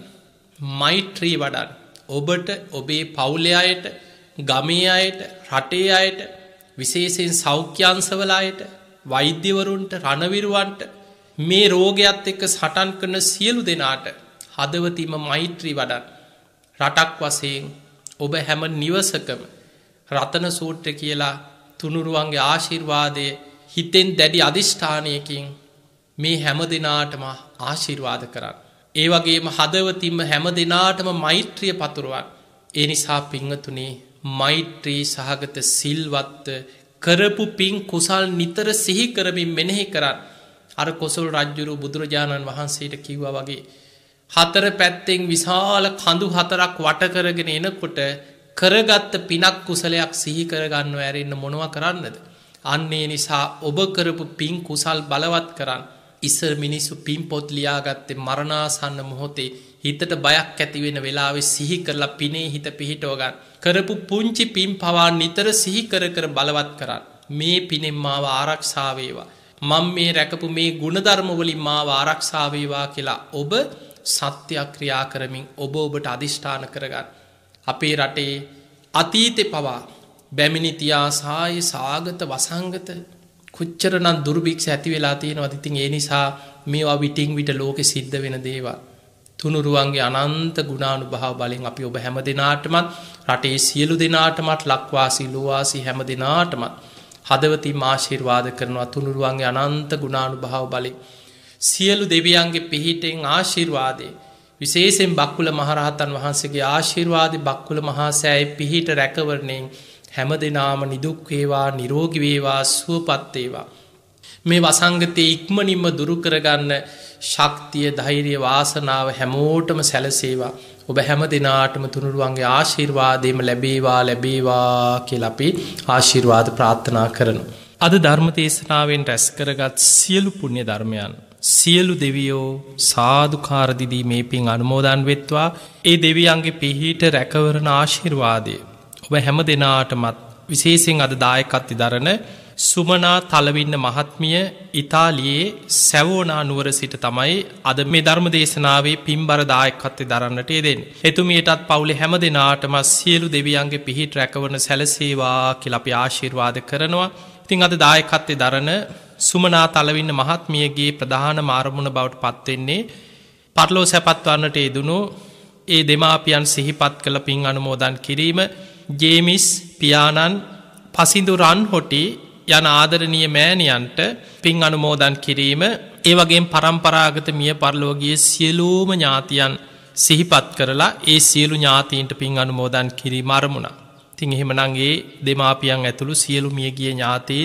මෛත්‍රී වඩන්න. ඔබට ඔබේ පවුලේ අයට, ගමේ අයට, රටේ අයට, විශේෂයෙන් සෞඛ්‍යාංශවල අයට, වෛද්‍යවරුන්ට, රණවිරුවන්ට මේ රෝගයත් එක්ක සටන් කරන සියලු දෙනාට හදවතින්ම මෛත්‍රී වඩන්න. රටක් වශයෙන් ඔබ හැම නිවසකම රතන සූත්‍ර කියලා තුනුරුවන්ගේ ආශිර්වාදය හිතෙන් දැඩි අදිෂ්ඨානයකින් මේ හැම දෙනාටම ආශිර්වාද කරන්න. ඒ වගේම හදවතින්ම හැම දෙනාටම මෛත්‍රිය පතුරවන්න. ඒ නිසා පින්වතුනි මෛත්‍රී සහගත සිල්වත් කරපු පින් කුසල් නිතර සිහි කරමින් මෙනෙහි කරන්න. අර කොසල් රජුරු බුදුරජාණන් වහන්සේට කිව්වා වගේ හතර පැත්තෙන් විශාල කඳු හතරක් වට කරගෙන එනකොට කරගත්ත පිනක් කුසලයක් සිහි කරගන්නව ඇරෙන්න මොනවා කරන්නද? අන්න ඒ නිසා ඔබ කරපු පින් කුසල් බලවත් කරන්න. ඉස්සර මිනිස්සු පින් පොත් ලියාගත්තේ මරණාසන්න මොහොතේ හිතට බයක් ඇති වෙන වෙලාවේ සිහි කරලා පිනේ හිත පිහිටව ගන්න. කරපු පුංචි පින් පවා නිතර සිහි කර කර බලවත් කරන්න. මේ පිනෙන් මාව ආරක්ෂා වේවා. මම මේ රැකපු මේ ගුණධර්ම වලින් මාව ආරක්ෂා වේවා කියලා ඔබ සත්‍යක්‍රියා කරමින් ඔබ ඔබට අදිෂ්ඨාන කරගන්න. අපේ රටේ අතීතේ පවා බැමිණි තියාසාය සාගත වසංගත කොච්චරනම් දුර්භික්ෂ ඇති වෙලා තියෙනවද? ඉතින් ඒ නිසා මේවා විටින් විට ලෝකෙ සිද්ධ වෙන දේවල්. තුනුරුවන්ගේ අනන්ත ගුණානුභාව බලෙන් අපි ඔබ හැම දිනාටමත් රටේ සියලු දෙනාටමත් ලක්වාසී ලෝවාසී හැම දිනාටමත් හදවතින් ආශිර්වාද කරනවා. තුනුරුවන්ගේ අනන්ත ගුණානුභාව බලෙන් සියලු දෙවියන්ගේ පිහිටෙන් ආශිර්වාදේ විශේෂයෙන් බක්කුල මහරහතන් වහන්සේගේ ආශිර්වාදේ බක්කුල මහා සෑයේ පිහිට රැකවරණයෙන් හැම දිනාම නිදුක් වේවා නිරෝගී වේවා සුවපත් වේවා. මේ වසංගතේ ඉක්මනින්ම දුරු කරගන්න ශක්තිය ධෛර්ය වාසනාව හැමෝටම සැලසේවා. ඔබ හැම දිනාටම තුනුරුවන්ගේ ආශිර්වාදෙම ලැබේවා කියලා අපි ආශිර්වාද ප්‍රාර්ථනා කරනවා. අද ධර්ම දේශනාවෙන් රැස් කරගත් සියලු පුණ්‍ය ධර්මයන් සියලු දෙවියෝ සාදුකාර දිදී මේ පින් අනුමෝදන් වෙත්වා. ඒ දෙවියන්ගේ පිහිට රැකවරණ ආශිර්වාදය ඔබ හැම දිනාටමත් විශේෂයෙන් අද දායකත්වය දරන සුමනා තලවින්න මහත්මිය ඉතාලියේ සැවෝනා නුවර සිට තමයි අද මේ ධර්ම දේශනාවේ පින්බර දායකත්වය දරන්නට යෙදෙන්නේ. එතුමියටත් පවුලේ හැම දිනාටම සියලු දෙවියන්ගේ පිහිට රැකවරණ සැලසේවා කියලා අපි ආශිර්වාද කරනවා. ඉතින් අද දායකත්වය දරන සුමනා තලවින්න මහත්මියගේ ප්‍රධාන මාරමුණ බවට පත්වෙන්නේ පරලෝ සැපත් වන්නට යෙදුණු ඒ දෙමාපියන් සිහිපත් කළ පින් අනුමෝදන් කිරීම ජේමිස් පියාණන් පසිඳු රන්හොටි යන ආදරණීය මෑණියන්ට පින් අනුමෝදන් කිරීම ඒ වගේම පරම්පරාගත මිය පරලොව ගිය සියලුම ඥාතියන් සිහිපත් කරලා ඒ සියලු ඥාතීන්ට පින් අනුමෝදන් කිරීම අරමුණක්. ඉතින් එහෙමනම් ඒ දෙමාපියන් ඇතුළු සියලු මියගිය ඥාතීන්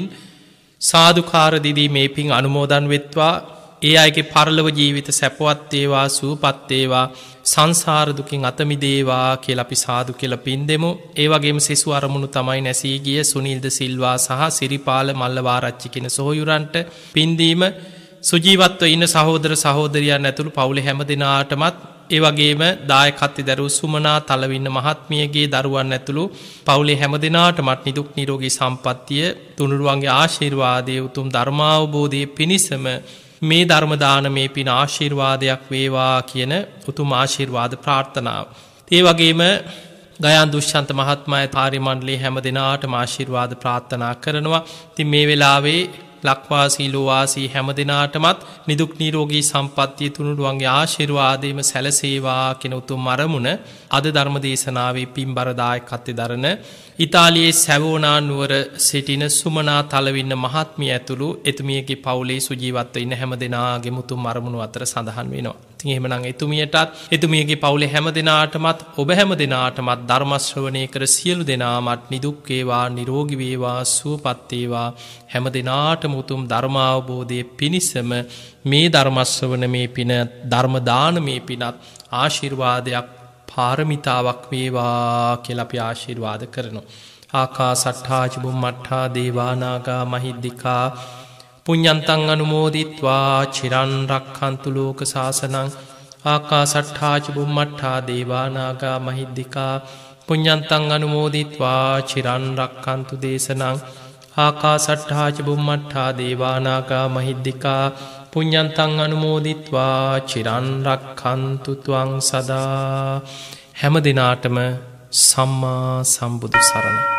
සාදුකාර දිදී මේ පින් අනුමෝදන් වෙත්වා. ඒ අයගේ පරලොව ජීවිත සැපවත් වේවා සුවපත් වේවා සංසාර දුකින් අත මිදේවා කියලා අපි සාදු කියලා පින් දෙමු. ඒ වගේම සෙසු අරමුණු තමයි නැසී ගිය සුනිල්ද සිල්වා සහ සිරිපාල මල්ලවාරච්චි කියන සොහොයුරන්ට පින් දීම. සුජීවත්ව ඉන්න සහෝදර සහෝදරියන් ඇතුළු පවුලේ හැම දිනාටමත් ඒ වගේම දායකත්වය දරූ සුමනා තලවින්න මහත්මියගේ දරුවන් ඇතුළු පවුලේ හැම දිනාටමත් නිදුක් නිරෝගී සම්පන්නිය තුනුරුවන්ගේ ආශිර්වාදයේ උතුම් ධර්මාවබෝධයේ පිණිසම මේ ධර්ම දානමේ පින ආශිර්වාදයක් වේවා කියන උතුම් ආශිර්වාද ප්‍රාර්ථනාව. ඒ වගේම ගයාන් දුෂ්‍යන්ත මහත්මයා පාරි මණ්ඩලයේ හැම දිනාටම ආශිර්වාද ප්‍රාර්ථනා කරනවා. ඉතින් මේ වෙලාවේ ලක්වාසී ලෝවාසී හැම දිනාටමත් නිදුක් නිරෝගී සම්පන්නිය තුනුරුවන්ගේ ආශිර්වාදයේම සැලසේවා කියන උතුම් අරමුණ අද ධර්ම දේශනාවේ පින්බර දායකත්වය දරන ඉතාලියේ සැවෝනා නුවර සිටින සුමනා තලවින්න මහත්මිය ඇතුළු එතුමියගේ පවුලේ සුජීවත්ව ඉන්න හැම දෙනාගේම උතුම් අරමුණු අතර සඳහන් වෙනවා. ඉතින් එහෙමනම් එතුමියටත් එතුමියගේ පවුලේ හැම දෙනාටමත් ඔබ හැම දෙනාටමත් ධර්ම ශ්‍රවණය කර සියලු දෙනාමත් නිදුක් වේවා නිරෝගී වේවා සුවපත් වේවා හැම දෙනාටම උතුම් ධර්ම අවබෝධයේ පිණිසම මේ ධර්ම ශ්‍රවණමේ පින ධර්ම දානමේ පිනත් ආශිර්වාදයක් පාරමිතාවක් වේවා කියලා අපි ආශිර්වාද කරනවා. ආකාසට්ඨා ච බුම්මට්ඨා දේවා නාග මහිද්దికා පුඤ්ඤන්තං අනුමෝදිත්වා චිරන් රක්ඛන්තු ලෝක සාසනං ආකාසට්ඨා ච බුම්මට්ඨා දේවා නාග මහිද්దికා පුඤ්ඤන්තං අනුමෝදිත්වා චිරන් රක්ඛන්තු දේශනං ආකාසට්ඨා ච බුම්මට්ඨා දේවා නාග මහිද්దికා පුඤ්ඤන්තං අනුමෝදිත්වා චිරන් රක්ඛන්තු ත්වං සදා හැම දිනාටම සම්මා සම්බුදු සරණයි.